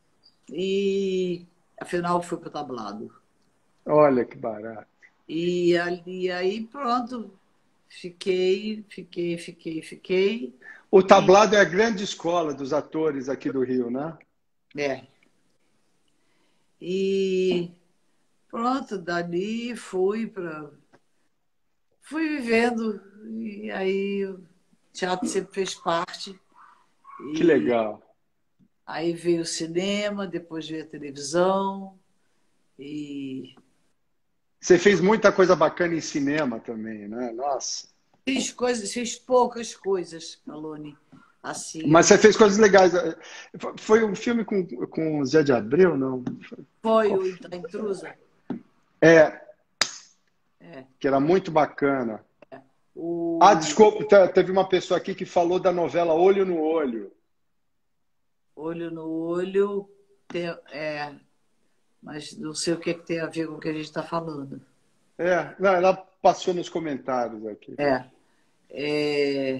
e afinal fui para o tablado. Olha que barato. E, ali, aí pronto, fiquei, fiquei, fiquei, fiquei. O E, tablado é a grande escola dos atores aqui do Rio, né? é, E pronto, dali fui para. Fui vivendo, e aí o teatro sempre fez parte. Que E legal. aí veio o cinema, depois veio a televisão, e Você fez muita coisa bacana em cinema também, né? Nossa. fiz coisas, fiz poucas coisas, Calone. Assim, Mas eu você fez coisas legais. Foi um filme com, com o Zé de Abreu, não? foi Qual o foi? da intrusa. É, É, que era muito bacana. Ah, o desculpa, te- teve uma pessoa aqui que falou da novela Olho no Olho. olho no olho, tem- é, mas não sei o que, é que tem a ver com o que a gente está falando. É, não, ela passou nos comentários aqui. É, é,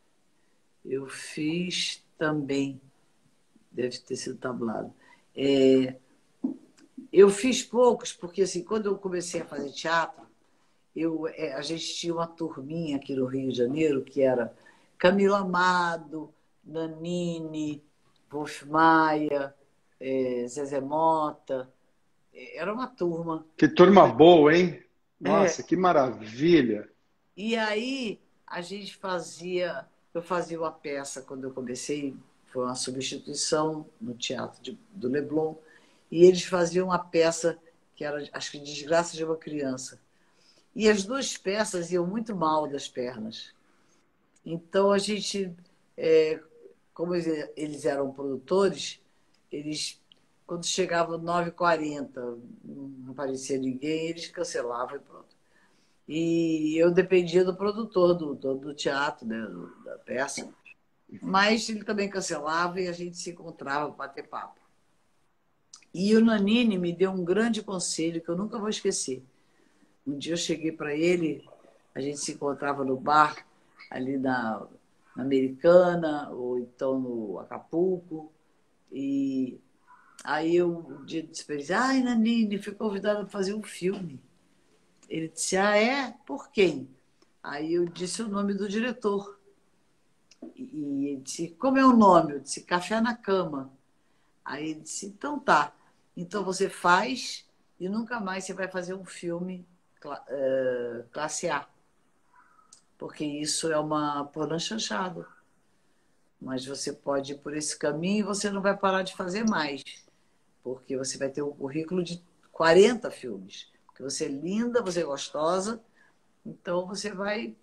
eu fiz também, deve ter sido tablado. É, eu fiz poucos, porque assim, quando eu comecei a fazer teatro, eu, é, a gente tinha uma turminha aqui no Rio de Janeiro, que era Camila Amado, Nanine, Wolf Maia, é, Zezé Mota. É, era uma turma. Que turma boa, hein? É, Nossa, que maravilha. e aí a gente fazia, eu fazia uma peça quando eu comecei, foi uma substituição no Teatro de, do Leblon, e eles faziam uma peça que era, acho que Desgraça de uma Criança. E as duas peças iam muito mal das pernas. Então a gente, é, como eles eram produtores, eles, quando chegava nove e quarenta, não aparecia ninguém, eles cancelavam e pronto. E eu dependia do produtor do, do, do teatro, né, da peça. Mas ele também cancelava e a gente se encontrava para bater papo. E o Nanini me deu um grande conselho que eu nunca vou esquecer. Um dia eu cheguei para ele, a gente se encontrava no bar, ali na, na Americana, ou então no Acapulco, e aí eu um dia disse para ele, ai, Nanini, fui convidada para fazer um filme. Ele disse, ah, é? Por quem? Aí eu disse o nome do diretor. E ele disse, como é o nome? Eu disse, Café na Cama. Aí ele disse, então tá. Então você faz e nunca mais você vai fazer um filme uh, classe A. Porque isso é uma porã chanchada. Mas você pode ir por esse caminho e você não vai parar de fazer mais. Porque você vai ter um currículo de quarenta filmes. Porque você é linda, você é gostosa, então você vai,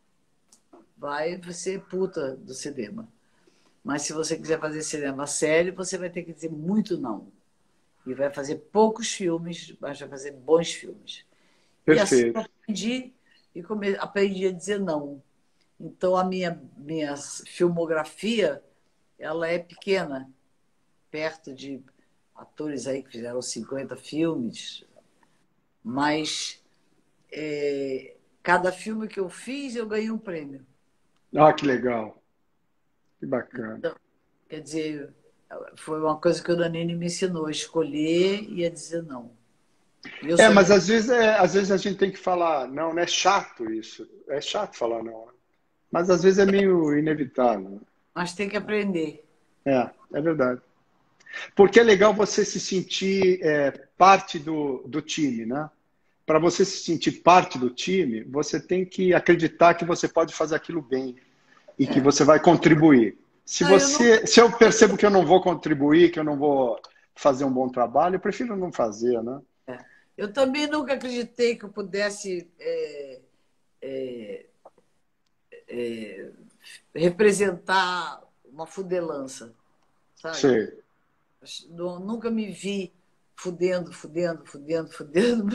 vai ser puta do cinema. Mas se você quiser fazer cinema sério, você vai ter que dizer muito não. E vai fazer poucos filmes, mas vai fazer bons filmes. E assim eu Perfeito. aprendi, e come... aprendi a dizer não. Então, a minha, minha filmografia, ela é pequena, perto de atores aí que fizeram cinquenta filmes, mas é, cada filme que eu fiz, eu ganhei um prêmio. Ah, que legal. Que bacana. Então, quer dizer, foi uma coisa que o Danini me ensinou, a escolher e a dizer não. E eu É, sou mas muito... às vezes, é, às vezes a gente tem que falar, não, não é chato isso. É chato falar não. Mas às vezes é meio inevitável. Mas tem que aprender. É, é verdade. Porque é legal você se sentir é, parte do, do time, né? Para você se sentir parte do time, você tem que acreditar que você pode fazer aquilo bem e que É. você vai contribuir. Se Não, eu, não, você, se eu percebo que eu não vou contribuir, que eu não vou fazer um bom trabalho, eu prefiro não fazer, né? é. Eu também nunca acreditei que eu pudesse é, é, é, representar uma fudelança, sabe? Sei. Nunca me vi fudendo, fudendo, fudendo, fudendo.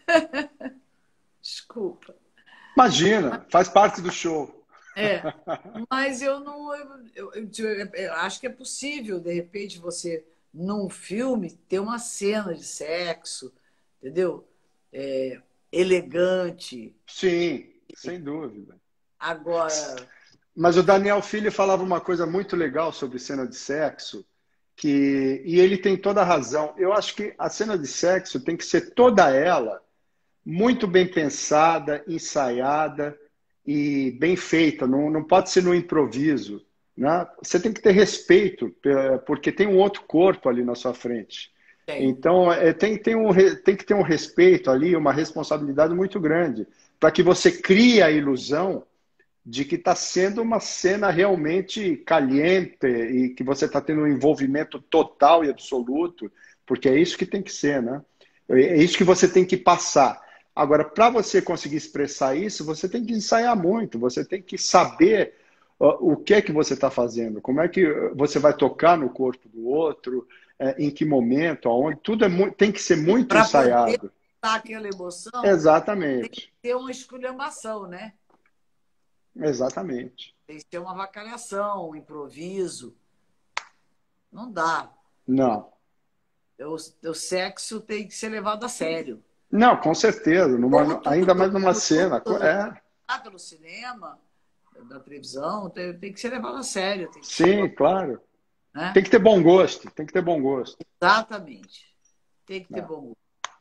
Desculpa. Imagina, faz parte do show. É, mas eu não. Eu, eu, eu- eu acho que é possível, de repente, você, num filme, ter uma cena de sexo, entendeu? É, elegante. Sim, sem dúvida. Agora, Mas o Daniel Filho falava uma coisa muito legal sobre cena de sexo, que, e ele tem toda a razão. Eu acho que a cena de sexo tem que ser toda ela muito bem pensada, ensaiada e bem feita. Não, não pode ser no improviso, né? Você tem que ter respeito, porque tem um outro corpo ali na sua frente. Tem. Então, é, tem, tem, um, re- tem que ter um respeito ali, uma responsabilidade muito grande, para que você crie a ilusão de que está sendo uma cena realmente caliente e que você está tendo um envolvimento total e absoluto, porque é isso que tem que ser, né? É isso que você tem que passar. Agora, para você conseguir expressar isso, você tem que ensaiar muito, você tem que saber ó, o que é que você está fazendo, como é que você vai tocar no corpo do outro, é, em que momento, aonde, tudo é muito, tem que ser E muito para poder ensaiado. dar aquela emoção, tem que Exatamente, ter uma esculhambação, né? exatamente. Tem que ter uma avacalhação, um improviso. Não dá. Não. O, o sexo tem que ser levado a sério. Não, com certeza. Como Numa, ainda mais tudo, numa como cena. tudo É, lá pelo cinema, da televisão, tem, tem que ser levado a sério, tem que ser sim, levado, claro. né? Tem que ter bom gosto. Tem que ter bom gosto. Exatamente. Tem que ter É. bom gosto.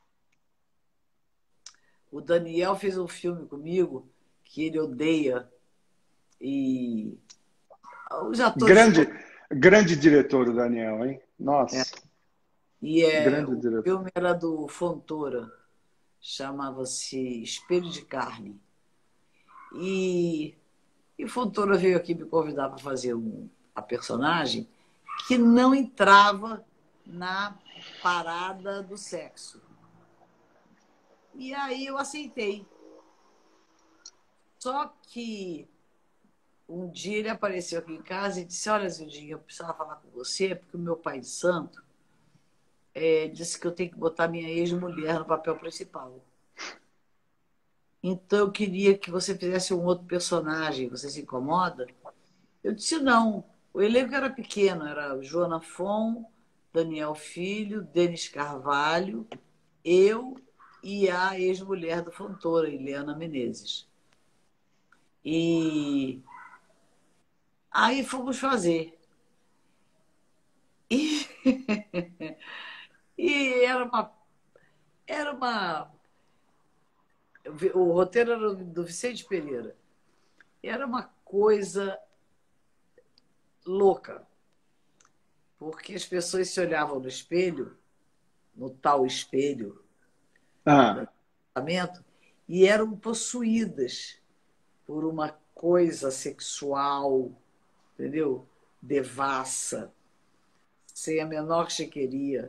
O Daniel fez um filme comigo que ele odeia e os atores Grande, todos. grande diretor, o Daniel, hein? É, Nossa, e é, grande o diretor. filme era do Fontoura, chamava-se Espelho de Carne. E, e o Fontoura veio aqui me convidar para fazer um, a personagem que não entrava na parada do sexo. E aí eu aceitei. Só que um dia ele apareceu aqui em casa e disse: Olha, Zildinha, eu precisava falar com você, porque o meu pai de santo é, disse que eu tenho que botar minha ex-mulher no papel principal. Então eu queria que você fizesse um outro personagem. Você se incomoda? Eu disse: Não. O elenco era pequeno, era Joana Fon, Daniel Filho, Denis Carvalho, eu e a ex-mulher do Fontoura, Ileana Menezes. E aí fomos fazer. E, e era uma. Era uma. O roteiro era do Vicente Pereira. Era uma coisa louca, porque as pessoas se olhavam no espelho, no tal espelho do Ah, apartamento, e eram possuídas por uma coisa sexual, entendeu? Devassa, sem a menor chequeria.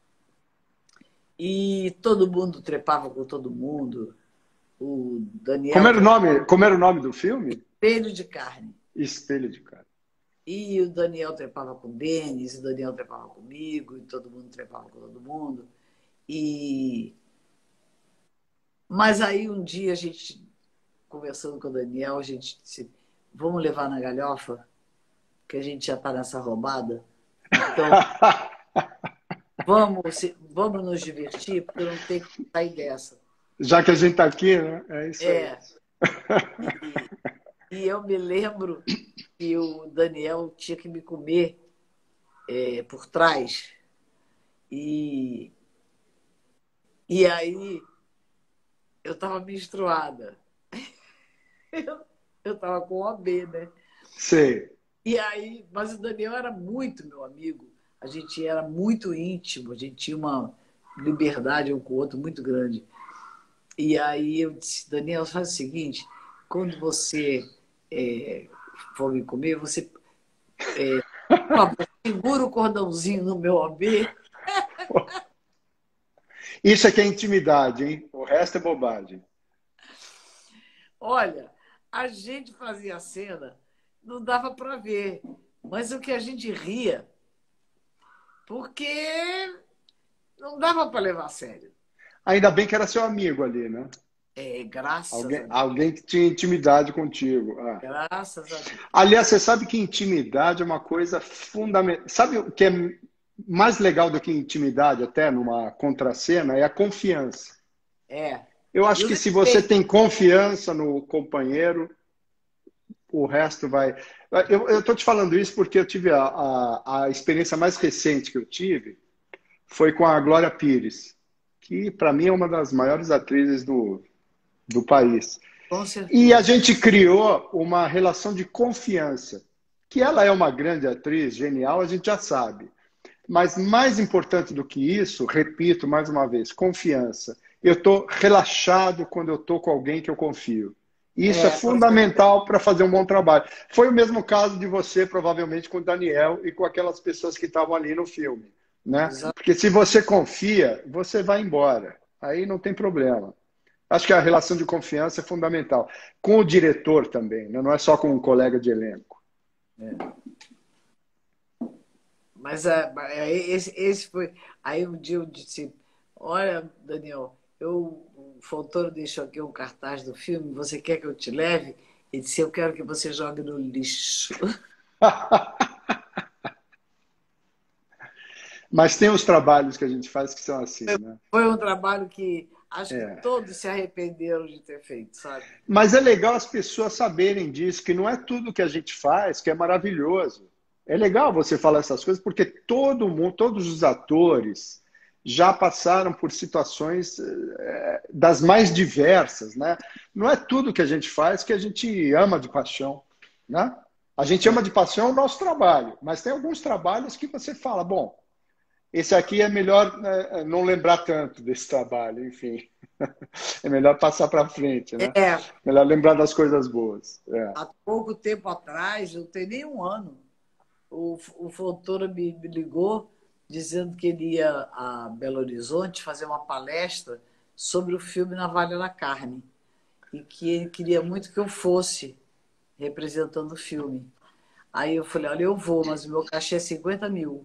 E todo mundo trepava com todo mundo. O como Daniel era o trepava nome, como era o nome do filme? espelho de carne. Espelho de Cara. E o Daniel trepava com o Denis, o Daniel trepava comigo, e todo mundo trepava com todo mundo. E... Mas aí um dia a gente, conversando com o Daniel, a gente disse, vamos levar na galhofa, que a gente já está nessa roubada. Então, vamos, vamos nos divertir, porque não tem que sair dessa. Já que a gente está aqui, né? É isso aí. É, e, e eu me lembro que o Daniel tinha que me comer é, por trás. E, e aí eu estava menstruada. Eu estava com O B, né? Sei. E aí, mas o Daniel era muito meu amigo. A gente era muito íntimo, a gente tinha uma liberdade um com o outro muito grande. E aí eu disse, Daniel, faz o seguinte, quando você é, for me comer, você é, por favor, segura o cordãozinho no meu O B. Isso aqui é intimidade, hein? O resto é bobagem. Olha, a gente fazia a cena, não dava para ver, mas o que a gente ria, porque não dava para levar a sério. Ainda bem que era seu amigo ali, né? É, graças Alguém, a Deus. alguém que tinha intimidade contigo. Ah. Graças a Deus. Aliás, você sabe que intimidade é uma coisa fundamental. Sabe o que é mais legal do que intimidade, até numa contracena? É a confiança. É. Eu E acho o que se você respeito. tem confiança no companheiro, o resto vai. Eu estou te falando isso porque eu tive a, a, a experiência mais recente que eu tive foi com a Glória Pires, que para mim é uma das maiores atrizes do, do país. Com E a certeza. gente criou uma relação de confiança. Que ela é uma grande atriz, genial, a gente já sabe. Mas mais importante do que isso, repito mais uma vez, confiança. Eu estou relaxado quando eu estou com alguém que eu confio. E isso é É, pois é. fundamental para fazer um bom trabalho. Foi o mesmo caso de você, provavelmente, com o Daniel e com aquelas pessoas que estavam ali no filme, né? Exa- Porque se você confia, você vai embora. Aí não tem problema. Acho que a relação de confiança é fundamental. Com o diretor também, né? Não é só com um colega de elenco. Mas é, é, esse, esse foi. Aí um dia eu disse: Olha, Daniel, eu, o Fontoura deixou aqui um cartaz do filme, você quer que eu te leve? Ele disse: Eu quero que você jogue no lixo. Mas tem os trabalhos que a gente faz que são assim, né? Foi um trabalho que acho que É. todos se arrependeram de ter feito, sabe? Mas é legal as pessoas saberem disso, que não é tudo que a gente faz que é maravilhoso. É legal você falar essas coisas, porque todo mundo, todos os atores já passaram por situações é, das mais diversas, né? Não é tudo que a gente faz que a gente ama de paixão, né? A gente ama de paixão o nosso trabalho, mas tem alguns trabalhos que você fala, bom, esse aqui é melhor né, não lembrar tanto desse trabalho, enfim. É melhor passar para frente, né? É, Melhor lembrar das coisas boas. É. há pouco tempo atrás, não tem nem um ano, o, o Fontoura me, me ligou dizendo que ele ia a Belo Horizonte fazer uma palestra sobre o filme Navalha na Carne e que ele queria muito que eu fosse representando o filme. Aí eu falei, olha, eu vou, mas o meu cachê é cinquenta mil.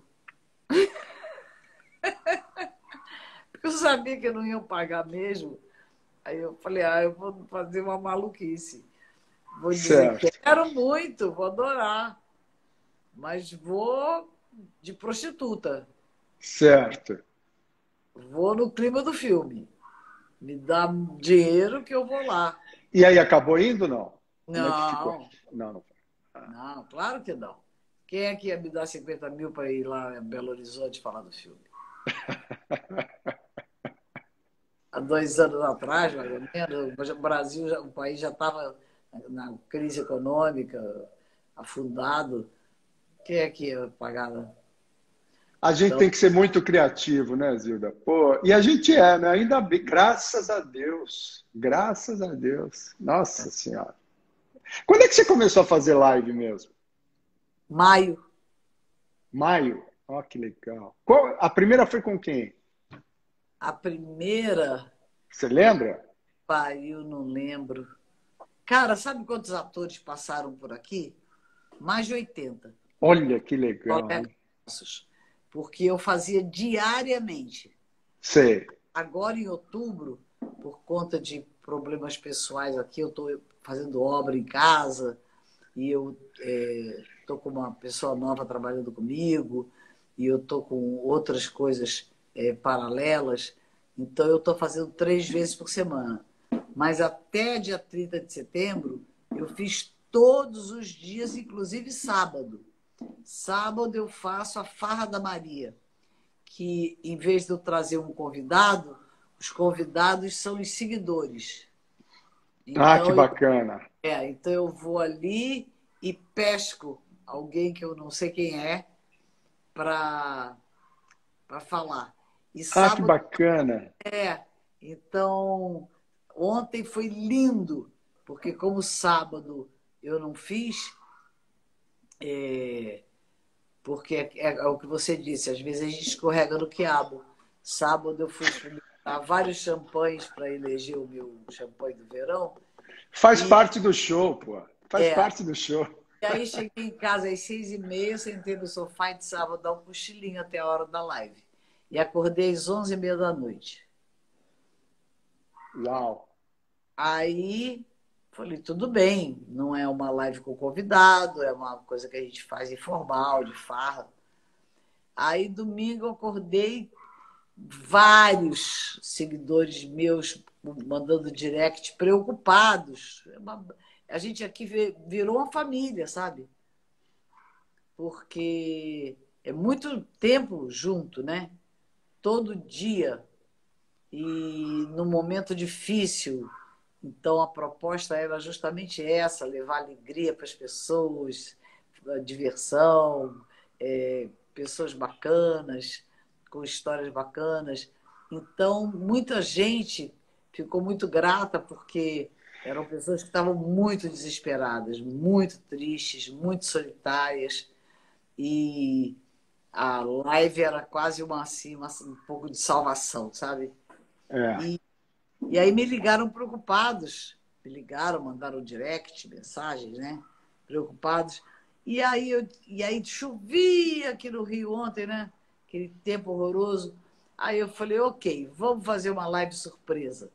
Porque eu sabia que eu não ia pagar mesmo. Aí eu falei, ah, eu vou fazer uma maluquice. Vou dizer que Certo, quero muito, vou adorar, mas vou de prostituta. certo. Vou no clima do filme. Me dá dinheiro que eu vou lá. E aí, acabou indo, não? Como é que ficou? Não, Não, não. não, claro que não. Quem é que ia me dar cinquenta mil para ir lá em Belo Horizonte falar do filme? Há dois anos atrás, mais ou menos, o Brasil, já- o país já estava na crise econômica, afundado. Quem é que ia pagar? Né? A gente Então, tem que ser muito criativo, né, Zilda? Pô, e a gente é, né? Ainda bem, graças a Deus. Graças a Deus. Nossa Senhora. Quando é que você começou a fazer live mesmo? maio, Maio? Ó, que legal. Qual- a primeira foi com quem? a primeira, Você lembra? pariu, não lembro. Cara, sabe quantos atores passaram por aqui? Mais de oitenta Olha que legal, colegas hein? nossos. Porque eu fazia diariamente. Sei. Agora, em outubro, por conta de problemas pessoais aqui, eu estou fazendo obra em casa e eu estou com uma pessoa nova trabalhando comigo e eu estou com outras coisas é, paralelas. Então, eu estou fazendo três vezes por semana. Mas até dia trinta de setembro, eu fiz todos os dias, inclusive sábado. Sábado eu faço a Farra da Maria, que em vez de eu trazer um convidado, os convidados são os seguidores. Ah, que Então eu, bacana. é, então eu vou ali e pesco alguém que eu não sei quem é para para falar. E Ah, que sábado bacana. é. Então, ontem foi lindo, porque como sábado eu não fiz, é, porque é, é o que você disse, às vezes a gente escorrega no quiabo. Sábado eu fui experimentar vários champanhes para eleger o meu champanhe do verão. Faz E, parte do show, pô. Faz é, parte do show. e aí cheguei em casa às seis e meia, sentei no sofá e de sábado dar um cochilinho até a hora da live. E acordei às onze e meia da noite. Uau. Aí falei, tudo bem, não é uma live com convidado, é uma coisa que a gente faz informal, de farra. Aí domingo eu acordei, vários seguidores meus mandando direct preocupados. É uma- A gente aqui virou uma família, sabe? Porque é muito tempo junto, né? Todo dia. E num momento difícil. Então a proposta era justamente essa, levar alegria para as pessoas, diversão, é, pessoas bacanas, com histórias bacanas. Então, muita gente ficou muito grata, porque eram pessoas que estavam muito desesperadas, muito tristes, muito solitárias. E a live era quase uma, assim, uma, um pouco de salvação, sabe? É. E, e aí me ligaram preocupados. Me ligaram, mandaram direct, mensagens, né? Preocupados. E aí, eu, e aí chovia aqui no Rio ontem, né? Aquele tempo horroroso. Aí eu falei, ok, vamos fazer uma live surpresa.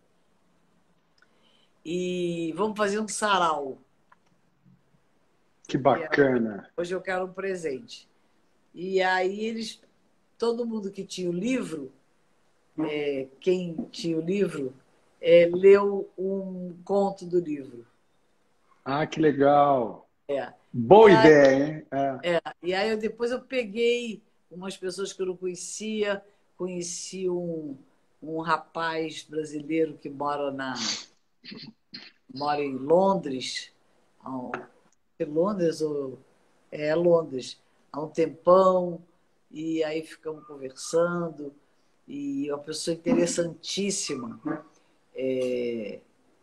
E vamos fazer um sarau. Que bacana. Hoje eu quero um presente. E aí eles, todo mundo que tinha o livro, é, quem tinha o livro, é, leu um conto do livro. Ah, que legal. É. Boa E aí, ideia, hein? É. é, e aí eu, depois eu peguei umas pessoas que eu não conhecia, conheci um, um rapaz brasileiro que mora, na, mora em Londres, é Londres ou é Londres, há um tempão, e aí ficamos conversando, e uma pessoa interessantíssima. É,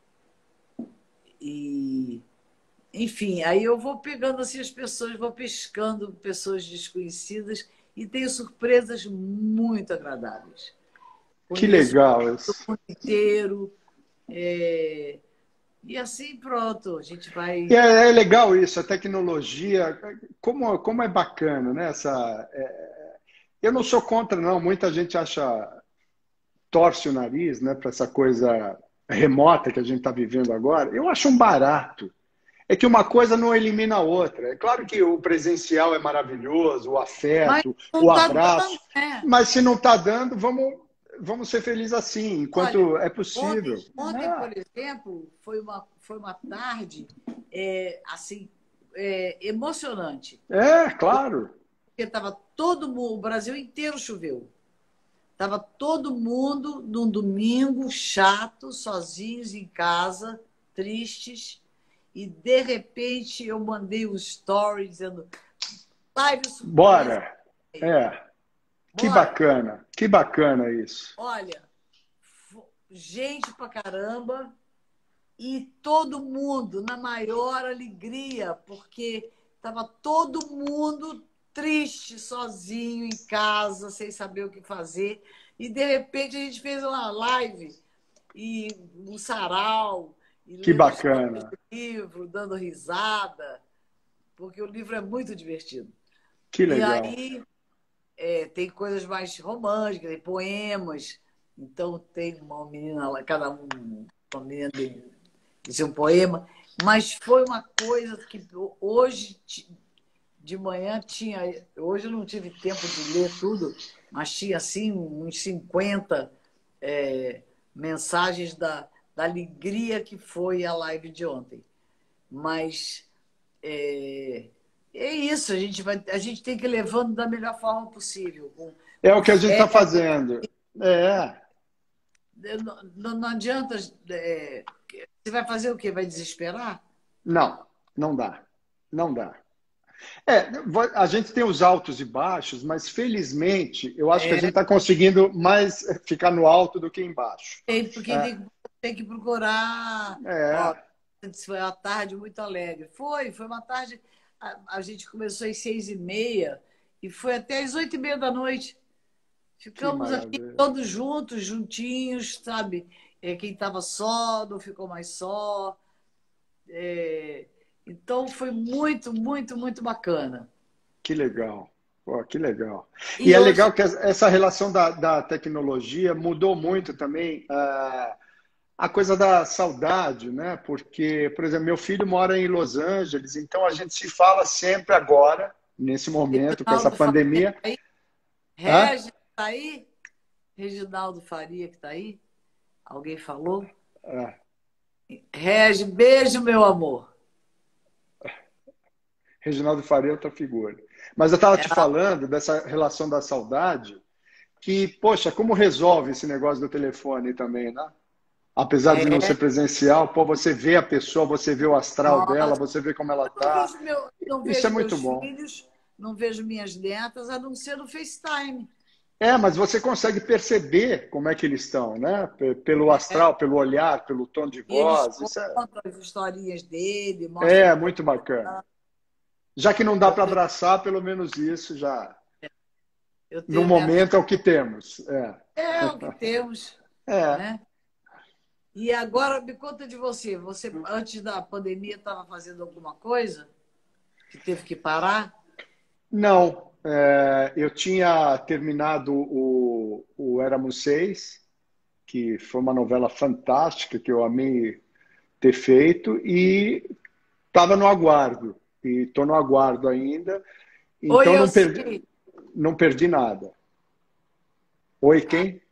e, enfim, aí eu vou pegando assim as pessoas, vou pescando pessoas desconhecidas e tenho surpresas muito agradáveis. Que Conheço legal o isso. mundo inteiro, é, e assim pronto, a gente vai. É, é legal isso, a tecnologia, como, como é bacana, né? Essa, é, eu não sou contra, não. Muita gente acha, torce o nariz, né, para essa coisa remota que a gente está vivendo agora. Eu acho um barato. É que uma coisa não elimina a outra. É claro que o presencial é maravilhoso, o Mas afeto, não o está abraço, dando, né? mas se não está dando, vamos, vamos ser felizes assim, Olha, enquanto é ontem, possível. ontem, Ah, por exemplo, foi uma, foi uma tarde é, assim, é, emocionante. é, claro. Porque estava todo mundo, o Brasil inteiro choveu. Estava todo mundo num domingo chato, sozinhos em casa, tristes. E, de repente, eu mandei um story dizendo live surpresa. Bora. É. Que Bora! bacana, que bacana isso. Olha, gente pra caramba. E todo mundo na maior alegria, porque estava todo mundo triste, sozinho, em casa, sem saber o que fazer. E, de repente, a gente fez uma live, e um sarau, e Que lendo histórias bacana, do livro, dando risada, porque o livro é muito divertido. que E legal. aí é, tem coisas mais românticas, tem poemas. Então, tem uma menina lá, cada um, uma menina dizer um poema, mas foi uma coisa que hoje de manhã tinha, hoje eu não tive tempo de ler tudo, mas tinha assim uns cinquenta é, mensagens da, da alegria que foi a live de ontem. Mas é, é isso, a gente, vai, a gente tem que ir levando da melhor forma possível, com, É o com que a gente fé. está fazendo. É. Não, não, não adianta. É, você vai fazer o quê? Vai desesperar? Não, não dá. Não dá. É, a gente tem os altos e baixos, mas felizmente eu acho que a gente está conseguindo mais ficar no alto do que embaixo. Tem, porque É, tem, tem que procurar. Ó, é, foi uma tarde muito alegre. Foi, foi uma tarde. A, a gente começou às seis e meia e foi até às oito e meia da noite. que Ficamos aqui maravilha. todos juntos, juntinhos, sabe? É, quem estava só não ficou mais só. É, então foi muito, muito, muito bacana. Que legal. Pô, que legal. E E é hoje legal que essa relação da, da tecnologia mudou muito também ah, a coisa da saudade, né? Porque, por exemplo, meu filho mora em Los Angeles, então a gente se fala sempre agora, nesse momento, com essa Reginaldo Faria está pandemia. aí? Hã? Regis está aí? Reginaldo Faria que está aí? Alguém falou? Ah, Regi, beijo, meu amor. Reginaldo Faria é outra figura. Mas eu estava te Ela falando dessa relação da saudade, que, poxa, como resolve esse negócio do telefone também, né? Apesar de não é. ser presencial, pô, você vê a pessoa, você vê o astral dela, Nossa, você vê como ela eu não tá. vejo, meu, não Isso é vejo muito meus bom. filhos, não vejo minhas netas, a não ser no FaceTime. É, mas você consegue perceber como é que eles estão, né? P- Pelo astral, pelo olhar, pelo tom de E eles voz. Isso é, contam as historinhas dele, mostram é como muito bacana. Já que não dá eu, para abraçar, pelo menos isso já, eu no tenho netos. momento, é o que temos. É. É o que temos, É. né? E agora me conta de você. Você, antes da pandemia, estava fazendo alguma coisa que teve que parar? Não, é, eu tinha terminado o, o Éramos Seis, que foi uma novela fantástica que eu amei ter feito, e estava no aguardo. E estou no aguardo ainda, Oi, então eu não perdi, sei. não perdi nada. Oi, Ah, quem?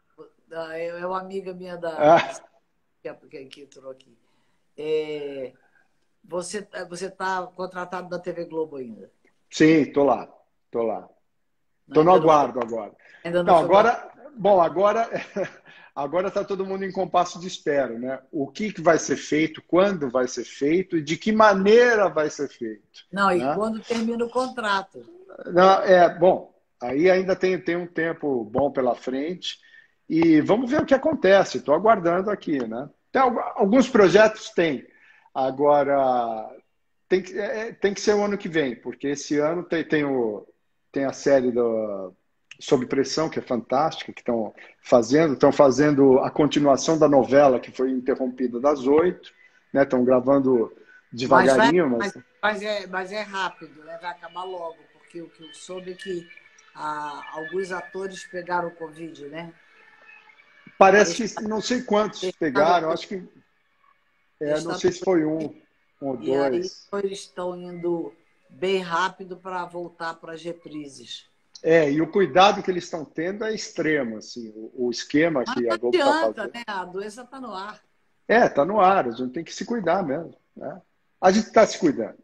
é é uma amiga minha da, da Ah, que, que entrou aqui. É, você você está contratado da T V Globo ainda? sim, estou lá, estou lá. Estou no Ainda não foi, aguardo agora. ainda não Não, foi batido. agora, bom, agora agora está todo mundo em compasso de espera, né? O que, que vai ser feito, quando vai ser feito e de que maneira vai ser feito, Não, e né? quando termina o contrato? Não, é, bom, aí ainda tem, tem um tempo bom pela frente e vamos ver o que acontece. Estou aguardando aqui, né? Tem algu- alguns projetos tem. Agora tem que, é, tem que ser o ano que vem, porque esse ano tem, tem, o, tem a série do, Sob Pressão, que é fantástica, que estão fazendo, estão fazendo a continuação da novela que foi interrompida das oito, né? Estão gravando Mas, vai, devagarinho, mas mas, mas, é, mas é rápido, né? Vai acabar logo, porque o que eu soube é que ah, alguns atores pegaram o Covid, né? parece Deixaram, que não sei quantos deixaram, pegaram, acho que é, não deixaram, sei se foi um, um ou e aí dois. eles estão indo bem rápido para voltar para as reprises. É, e o cuidado que eles estão tendo é extremo, assim, o, o esquema Mas que não a Globo está adianta, fazendo. né? A doença está no ar. É, tá no ar, a gente tem que se cuidar mesmo, né? A gente está se cuidando.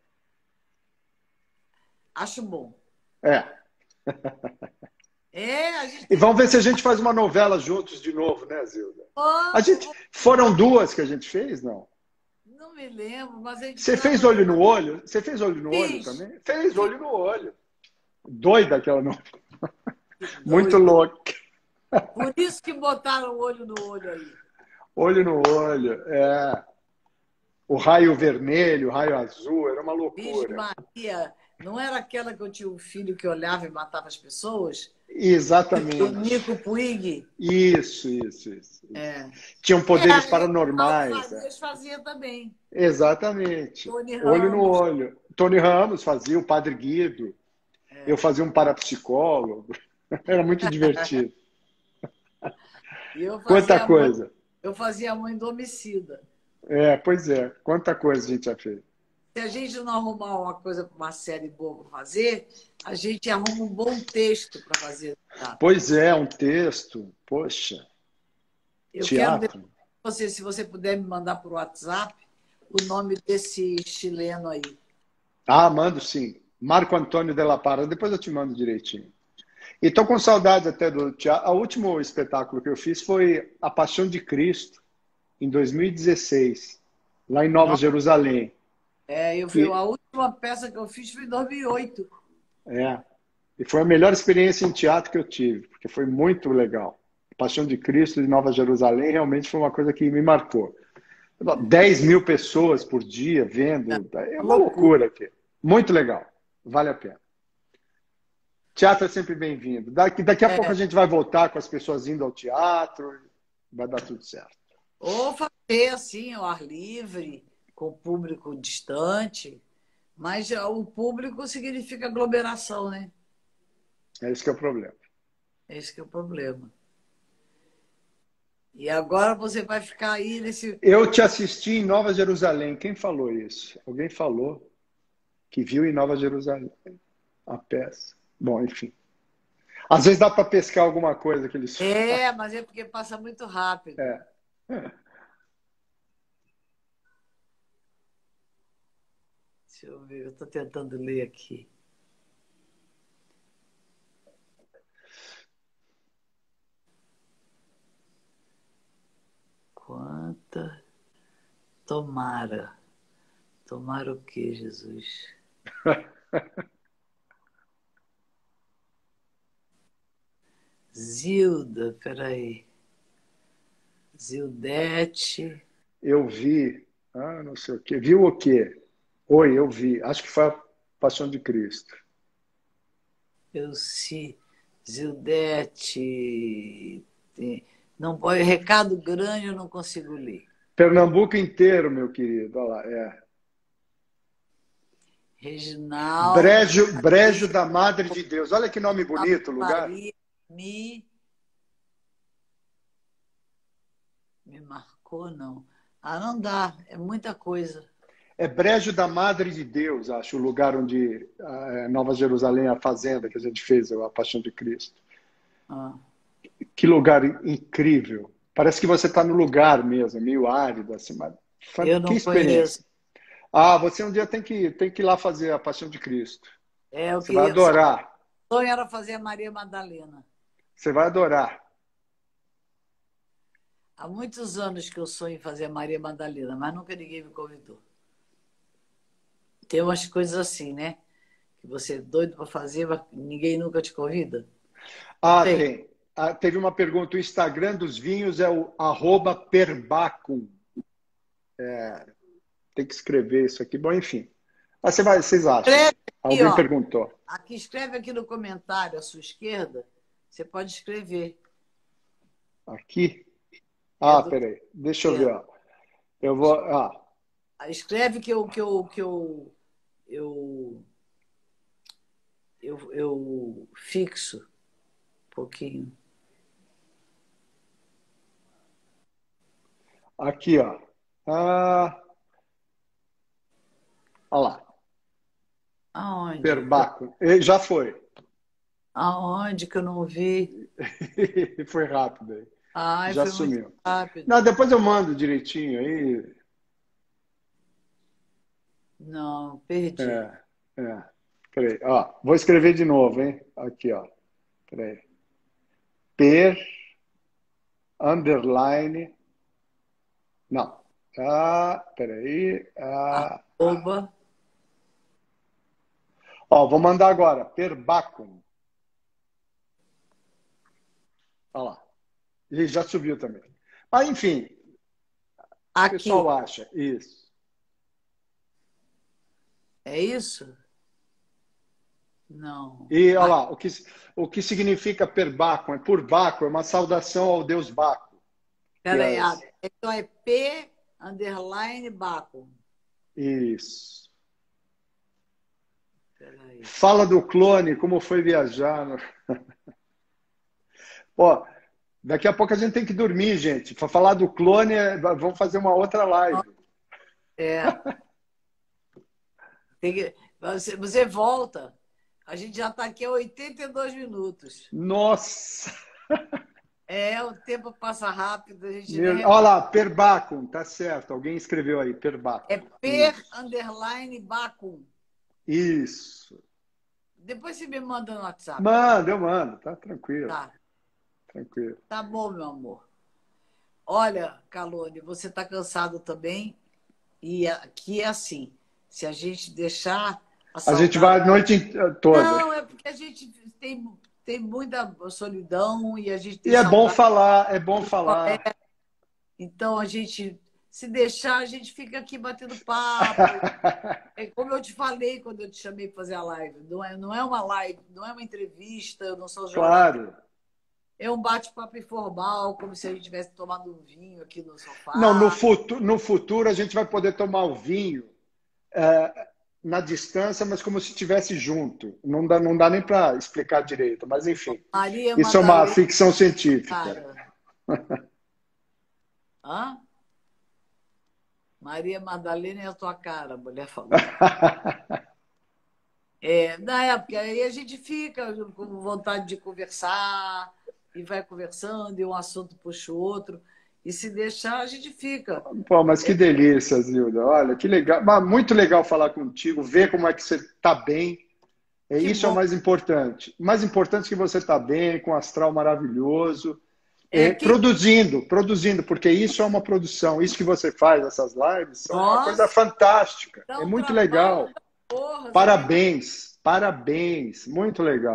Acho bom. É. É, a gente E tem que vamos ver se a cuidar. gente faz uma novela juntos de novo, né, Zilda? A Vamos, gente vamos. foram duas que a gente fez, não? Não me lembro, mas a gente Você precisava fez fazer olho uma. no olho? Você fez olho no olho Fiz, também? Fez fiz. olho no olho. Doida aquela novela. Que Muito doido. louca. Por isso que botaram o olho no olho aí. Olho no olho. É. O raio vermelho, o raio azul, era uma Virgem loucura. Maria, não era aquela que eu tinha um filho que olhava e matava as pessoas? O Exatamente. Nico Puig? Isso, isso, isso. isso. É. Tinham poderes É, Raul paranormais. É. Farias fazia também. Exatamente. Tony Olho no Ramos. olho. Tony Ramos fazia, o Padre Guido. Eu É. fazia um parapsicólogo. Era muito divertido. E eu Quanta fazia a mãe, coisa. eu fazia a mãe do homicida. É, pois é. Quanta coisa a gente já fez. Se a gente não arrumar uma coisa para uma série boa para fazer, a gente arruma um bom texto para fazer teatro. Pois é, um texto. Poxa, Eu quero depois teatro. você, se você puder me mandar por WhatsApp o nome desse chileno aí. Ah, mando sim. Marco Antônio de la Parra. Depois eu te mando direitinho. E estou com saudade até do teatro. O último espetáculo que eu fiz foi A Paixão de Cristo, em dois mil e dezesseis, lá em Nova Não, Jerusalém. é, eu, Que a última peça que eu fiz foi em dois mil e oito. é, e foi a melhor experiência em teatro que eu tive, porque foi muito legal. A Paixão de Cristo de Nova Jerusalém realmente foi uma coisa que me marcou. Dez mil pessoas por dia vendo, é Uma uma loucura. loucura aqui. Muito legal, vale a pena. Teatro é sempre bem-vindo. Daqui, daqui a pouco a É, gente vai voltar com as pessoas indo ao teatro, vai dar tudo certo. ou fazer assim, ao ar livre, com o público distante. Mas já o público significa aglomeração, né? É esse que é o problema. Esse que é o problema. E agora você vai ficar aí nesse. Eu te assisti em Nova Jerusalém. Quem falou isso? Alguém falou que viu em Nova Jerusalém a peça. Bom, enfim. Às vezes dá para pescar alguma coisa que eles falam. É, mas é porque passa muito rápido. É. Deixa eu ver, eu estou tentando ler aqui. Quanta. Tomara. Tomara o quê, Jesus? Zilda, peraí. Zildete. Eu vi. Ah, não sei o quê. Viu o quê? Oi, eu vi. Acho que foi a Paixão de Cristo. Eu se. Zildete. tem- Não pode. Recado grande eu não consigo ler. Pernambuco inteiro, meu querido. Olha lá, é. Reginaldo, Brejo, Brejo Maria, da Madre de Deus. Olha que nome bonito o lugar. Maria me, me marcou, não. Ah, não dá, é muita coisa. É Brejo da Madre de Deus, acho, o lugar onde a Nova Jerusalém, a fazenda que a gente fez, a Paixão de Cristo. Ah, Que lugar incrível. Parece que você está no lugar mesmo, meio árido, assim, mas eu que não experiência. conheço. Ah, você um dia tem que, tem que ir lá fazer a Paixão de Cristo. É, eu Você vai queria. Só adorar. o sonho era fazer a Maria Madalena. Você vai adorar. Há muitos anos que eu sonho em fazer a Maria Madalena, mas nunca ninguém me convidou. Tem umas coisas assim, né? Que você é doido para fazer, mas ninguém nunca te convida. Não Ah, tem? tem. Ah, teve uma pergunta. O Instagram dos vinhos é o arroba perbacum. Tem que escrever isso aqui. Bom, enfim. Mas você vai, vocês acham? Escreve aqui, Alguém ó. perguntou. Aqui, escreve aqui no comentário à sua esquerda. Você pode escrever. Aqui? É Ah, do peraí. Deixa eu ver. esquerdo. Ó. Eu vou. Ah, Escreve que eu, que eu, que eu, eu, eu, eu fixo um pouquinho. aqui, ó. Ah, olha lá. Aonde? Perbacum. Eh, Já foi. Aonde que eu não vi? Foi rápido aí. Ai, Já foi muito sumiu. rápido. Não, depois eu mando direitinho aí. Não, perdi. É, é. Peraí, ó. Vou escrever de novo, hein? Aqui, ó. Peraí. Per, underline. Não. Ah, peraí. Ah, Arroba. ó, vou mandar agora. Perbacum. Olha lá. E já subiu também. Mas, enfim, o pessoal Aqui. acha. Isso. É isso? Não. E olha Aqui, lá, o que, o que significa perbacum? É por Baco, é uma saudação ao deus Baco. Que peraí. é Ah, então é P underline Baco. isso. Peraí. Fala do clone, como foi viajar. no- Pô, daqui a pouco a gente tem que dormir, gente. Para falar do clone, é- vamos fazer uma outra live. É. Tem que, você, você volta. A gente já está aqui há oitenta e dois minutos. Nossa! É, o tempo passa rápido, a gente nem Meu- repara. Olha lá, perbacum, tá certo. Alguém escreveu aí, É perbacum. per Isso. underline Bacum. Isso. Depois você me manda no WhatsApp. Manda, eu mando, tá tranquilo, Tá, tranquilo. tá bom, meu amor. Olha, Calone, você está cansado também. E aqui é assim, se a gente deixar a A gente saudade... vai a noite in- toda. Não, é porque a gente tem, tem muita solidão e a gente tem E é bom saudade. falar, é bom falar. Então, a gente, se deixar, a gente fica aqui batendo papo. É como eu te falei quando eu te chamei para fazer a live. Não é, não é uma live, não é uma entrevista, eu não sou jornalista. Claro. É um bate-papo informal, como se a gente tivesse tomado um vinho aqui no Não, no sofá. futuro, no futuro a gente vai poder tomar o vinho é, na distância, mas como se estivesse junto. Não dá, não dá nem para explicar direito, mas enfim. Maria Isso é uma Madalena, ficção científica. cara. Hã? Maria Madalena é a tua cara, a mulher falou. É, na época, aí a gente fica com vontade de conversar, e vai conversando, e um assunto puxa o outro, e se deixar, a gente fica. Pô, mas que delícia, Zilda. Olha, que legal. Mas muito legal falar contigo, ver como é que você está bem. É, Que isso é o bom. mais importante. O mais importante é que você está bem, com um astral maravilhoso. É, É, quem... produzindo, produzindo, porque isso é uma produção. Isso que você faz, essas lives, são uma Nossa, coisa fantástica. dá É um muito trabalho legal. da porra. Você tem... Parabéns, parabéns. Muito legal.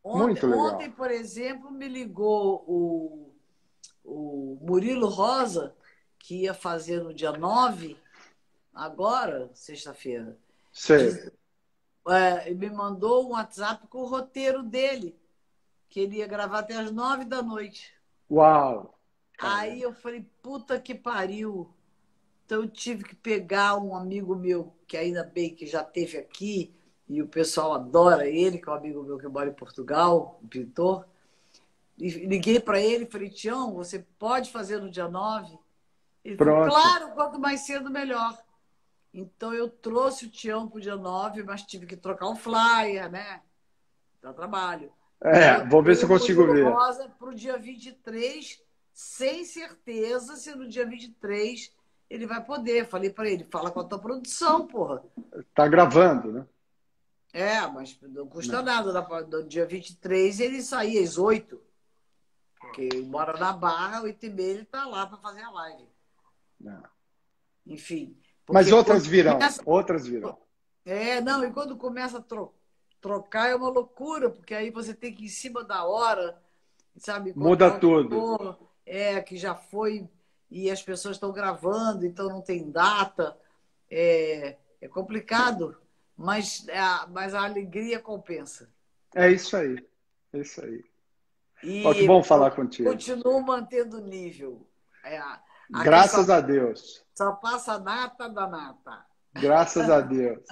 Ontem, Muito ontem, legal. por exemplo, me ligou o, o Murilo Rosa, que ia fazer no dia nove, agora, sexta-feira. Sei. É, me mandou um WhatsApp com o roteiro dele, que ele ia gravar até as nove da noite. Uau! Aí eu falei, puta que pariu. Então eu tive que pegar um amigo meu, que ainda bem que já esteve aqui, e o pessoal adora ele, que é um amigo meu que mora em Portugal, um pintor. E liguei para ele e falei, Tião, você pode fazer no dia nove? Ele falou, Pronto. claro, quanto mais cedo, melhor. Então eu trouxe o Tião para o dia nove, mas tive que trocar o flyer, né? Dá trabalho. E É, vou ver botei se eu o consigo Murilo ver. Rosa para o dia vinte e três, sem certeza se no dia vinte e três ele vai poder. Falei para ele, fala com a tua produção, porra. Tá gravando, né? É, mas não custa Não. nada. No dia vinte e três ele saía às oito, porque ele mora na Barra, oito e meia ele está lá para fazer a live. Não. Enfim, Mas porque outras quando virão, começa... outras virão. É, não, e quando começa a tro... trocar é uma loucura, porque aí você tem que ir em cima da hora, sabe, Muda encontrar o tudo. tutor, é, que já foi e as pessoas estão gravando, então não tem data. É, é complicado, mas a, mas a alegria compensa. É isso aí. É isso aí. Ó, que E bom eu falar contigo. continuo mantendo o nível. É, aqui só, Graças a Deus. só passa nata da nata. Graças a Deus.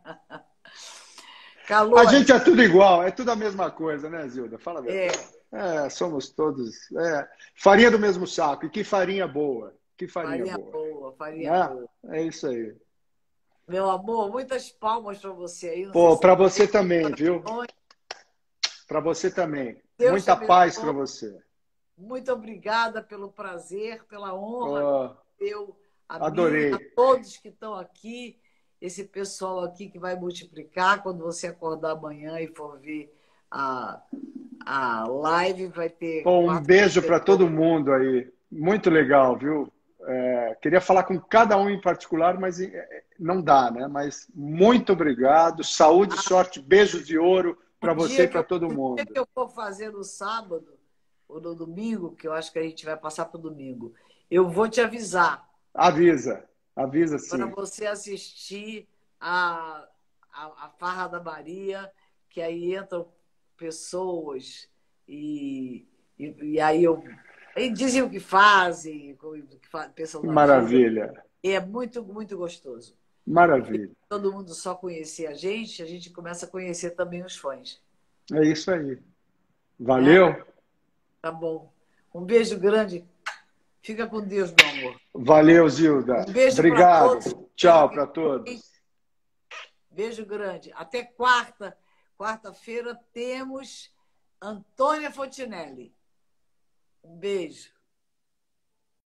A Calor, gente é tudo igual, é tudo a mesma coisa, né, Zilda? Fala a verdade. é, É, somos todos. É, farinha do mesmo saco. E que farinha boa. Que farinha farinha boa. boa, farinha Né? boa. É isso aí. Meu amor, muitas palmas para você aí. Não sei Pô, se para você você tem também, viu? corações. Para você também. Deus te Muita paz abençoe. para você. Muito obrigada pelo prazer, pela honra Ó, que deu a mim, a adorei. todos que estão aqui, esse pessoal aqui que vai multiplicar. Quando você acordar amanhã e for ver a, a live, vai ter Pô, um quatro beijo para todo pessoas. mundo aí. Muito legal, viu? É, queria falar com cada um em particular, mas é, não dá, né? Mas muito obrigado. Saúde, sorte, beijos de ouro O para você e dia que para eu, todo o dia mundo. que eu for fazer no sábado ou no domingo, que eu acho que a gente vai passar para o domingo, eu vou te avisar Avisa, avisa para sim. você assistir a, a, a Farra da Maria, que aí entram pessoas e, e, e aí eu. E dizem o que fazem, o que fa- pensam Que na vida. maravilha, E é muito, muito gostoso. Porque maravilha. todo mundo só conhecer a gente, a gente começa a conhecer também os fãs. É isso aí. Né? Valeu, Tá bom. Um beijo grande. Fica com Deus, meu amor. valeu, Zilda. Um beijo para todos. Obrigado. Quero Tchau que para todos. Beijo grande. Até quarta. Quarta-feira temos Antônia Fontinelli. Um beijo.